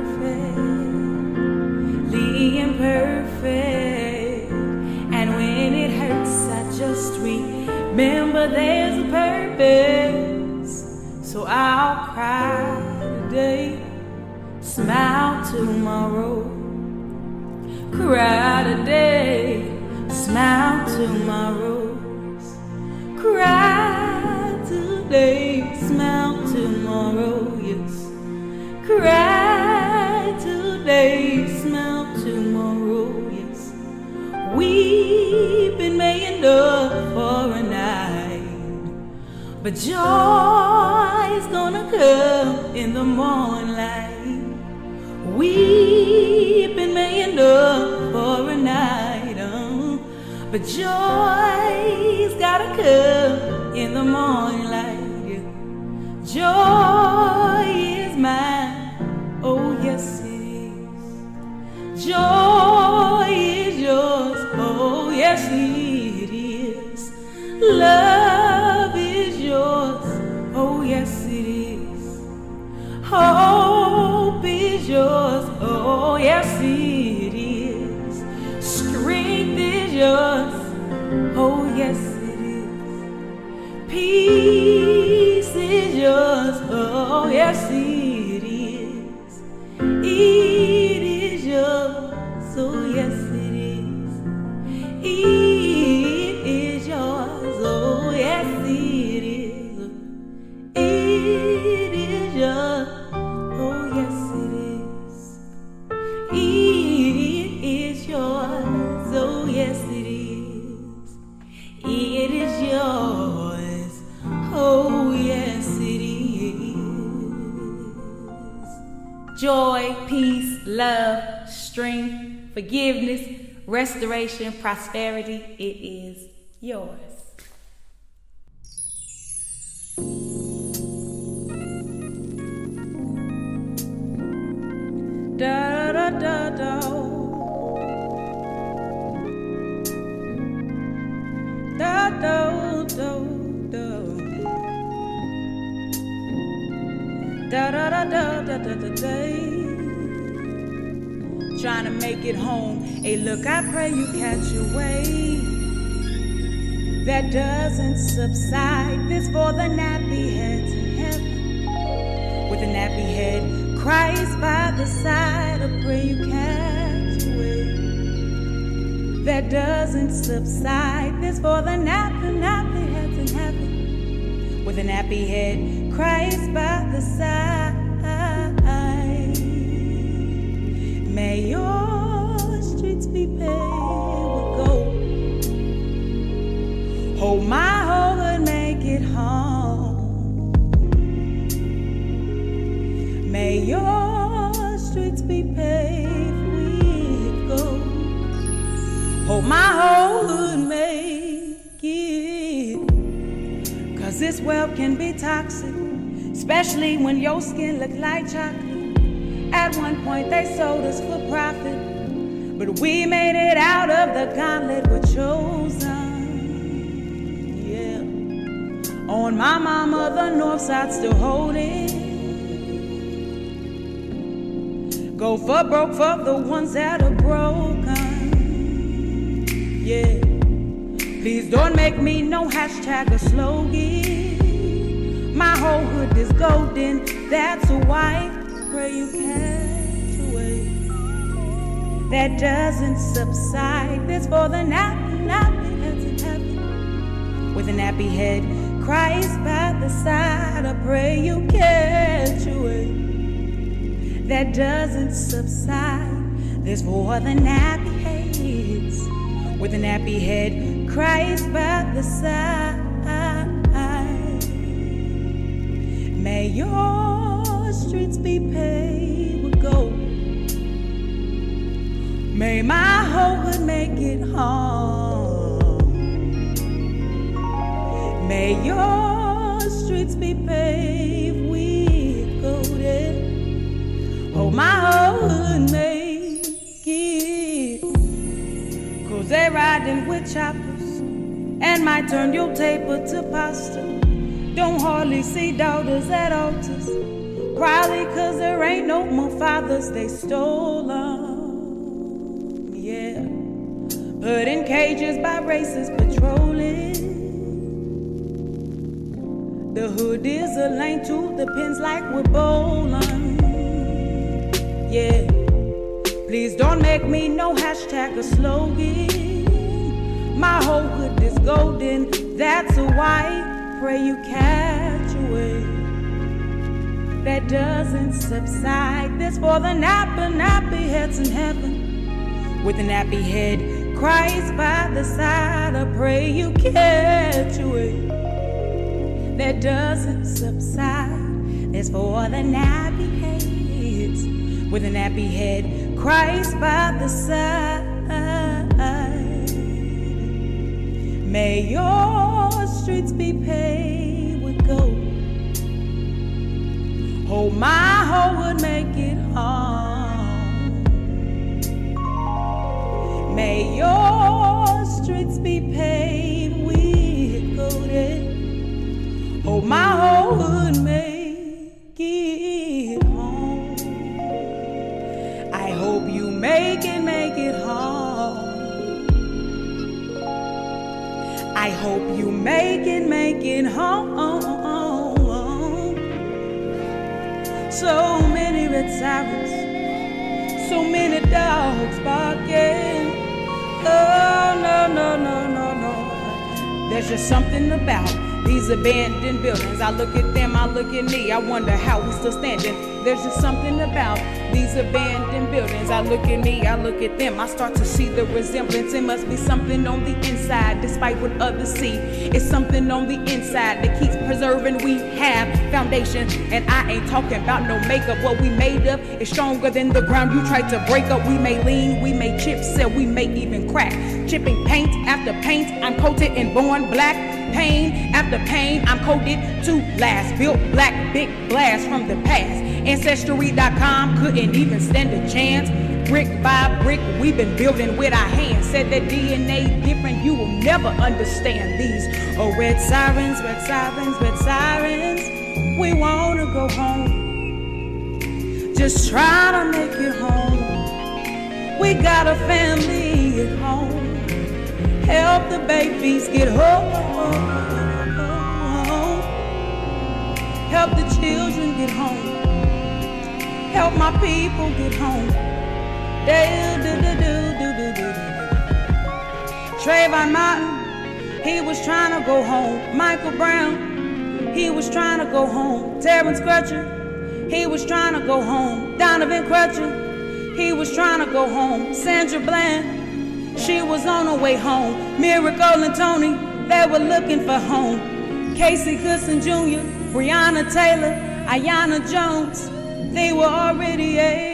perfectly imperfect. And when it hurts, I just remember there's a purpose. So I'll cry today, smile tomorrow. Cry today, smile tomorrow. Cry today, smile tomorrow, yes. Cry today, smile tomorrow, yes. Weeping may endure for a night, but joy is gonna come in the morning light. Weeping may endure for a night, oh, but joy's gotta come in the morning light. Joy is mine, oh yes it is. Joy is yours, oh yes it is. Love is yours, oh yes it is. Hope is yours, oh yes it is. Strength is yours, oh yes it is. Peace is yours, oh yes it is. It is yours, strength, forgiveness, restoration, prosperity. It is yours. Da da da da. Da da da da. Da da da da da da da da. Trying to make it home. Hey, look, I pray you catch a wave that doesn't subside. This for the nappy heads in heaven. With a nappy head, Christ by the side. I pray you catch a wave that doesn't subside. This for the nappy, nappy heads in heaven. With a nappy head, Christ by the side. May your streets be paved with gold. Hold my hoe and make it home. May your streets be paved with gold. Hold my hoe and make it. Cause this wealth can be toxic, especially when your skin look like chocolate. At one point they sold us for profit, but we made it out of the gauntlet we're chosen. Yeah. On my mama, the north side still holding. Go for broke for the ones that are broken. Yeah. Please don't make me no hashtag or slogan. My whole hood is golden, that's a white. Pray you catch a wave that doesn't subside. This for the nappy, nappy heads in heaven. With a nappy head, Christ by the side. I pray you catch a wave that doesn't subside. This for the nappy heads. With a nappy head, Christ by the side. May your streets be paved with gold. May my whole hood make it home. May your streets be paved with gold. Oh, my whole hood make it. Cause they riding with choppers and might turn your taper to pasta. Don't hardly see daughters at altars. Probably cause there ain't no more fathers, they stolen. Yeah. Put in cages by racists patrolling. The hood is a lane to the pins like we're bowling. Yeah. Please don't make me no hashtag or slogan. My whole hood is golden, that's a white. Pray you catch a wave that doesn't subside. This for the nappy, nappy heads in heaven. With a nappy head, Christ by the side. I pray you catch a wave that doesn't subside. This for the nappy heads. With a nappy head, Christ by the side. May your streets be paved with gold. Oh, my hoe would make it home. May your streets be paved with gold. Oh, my hoe would make it home. I hope you make it, make it home. I hope you make it, make it home. So many red sirens, so many dogs barking. Oh, no, no, no, no, no. There's just something about these abandoned buildings. I look at them, I look at me. I wonder how we still standing. There's just something about These abandoned buildings, I look at me, I look at them, I start to see the resemblance. It must be something on the inside, despite what others see. It's something on the inside that keeps preserving. We have foundation, and I ain't talking about no makeup. What we made of is stronger than the ground you tried to break up. We may lean, we may chip seal, we may even crack. Chipping paint after paint, I'm coated and born black. Pain after pain, I'm coded to last. Built black, big blast from the past. Ancestry dot com couldn't even stand a chance. Brick by brick, we've been building with our hands. Said that D N A different, you will never understand these. Oh, red sirens, red sirens, red sirens. We wanna go home. Just try to make it home. We got a family at home. Help the babies get home. Help the children get home. Help my people get home. Do, do, do, do, do, do, do. Trayvon Martin, he was trying to go home. Michael Brown, he was trying to go home. Terrence Crutcher, he was trying to go home. Donovan Crutcher, he was trying to go home. Sandra Bland, she was on her way home. Miracle and Tony, they were looking for home. Casey Hudson Junior, Breonna Taylor, Ayanna Jones, they were already a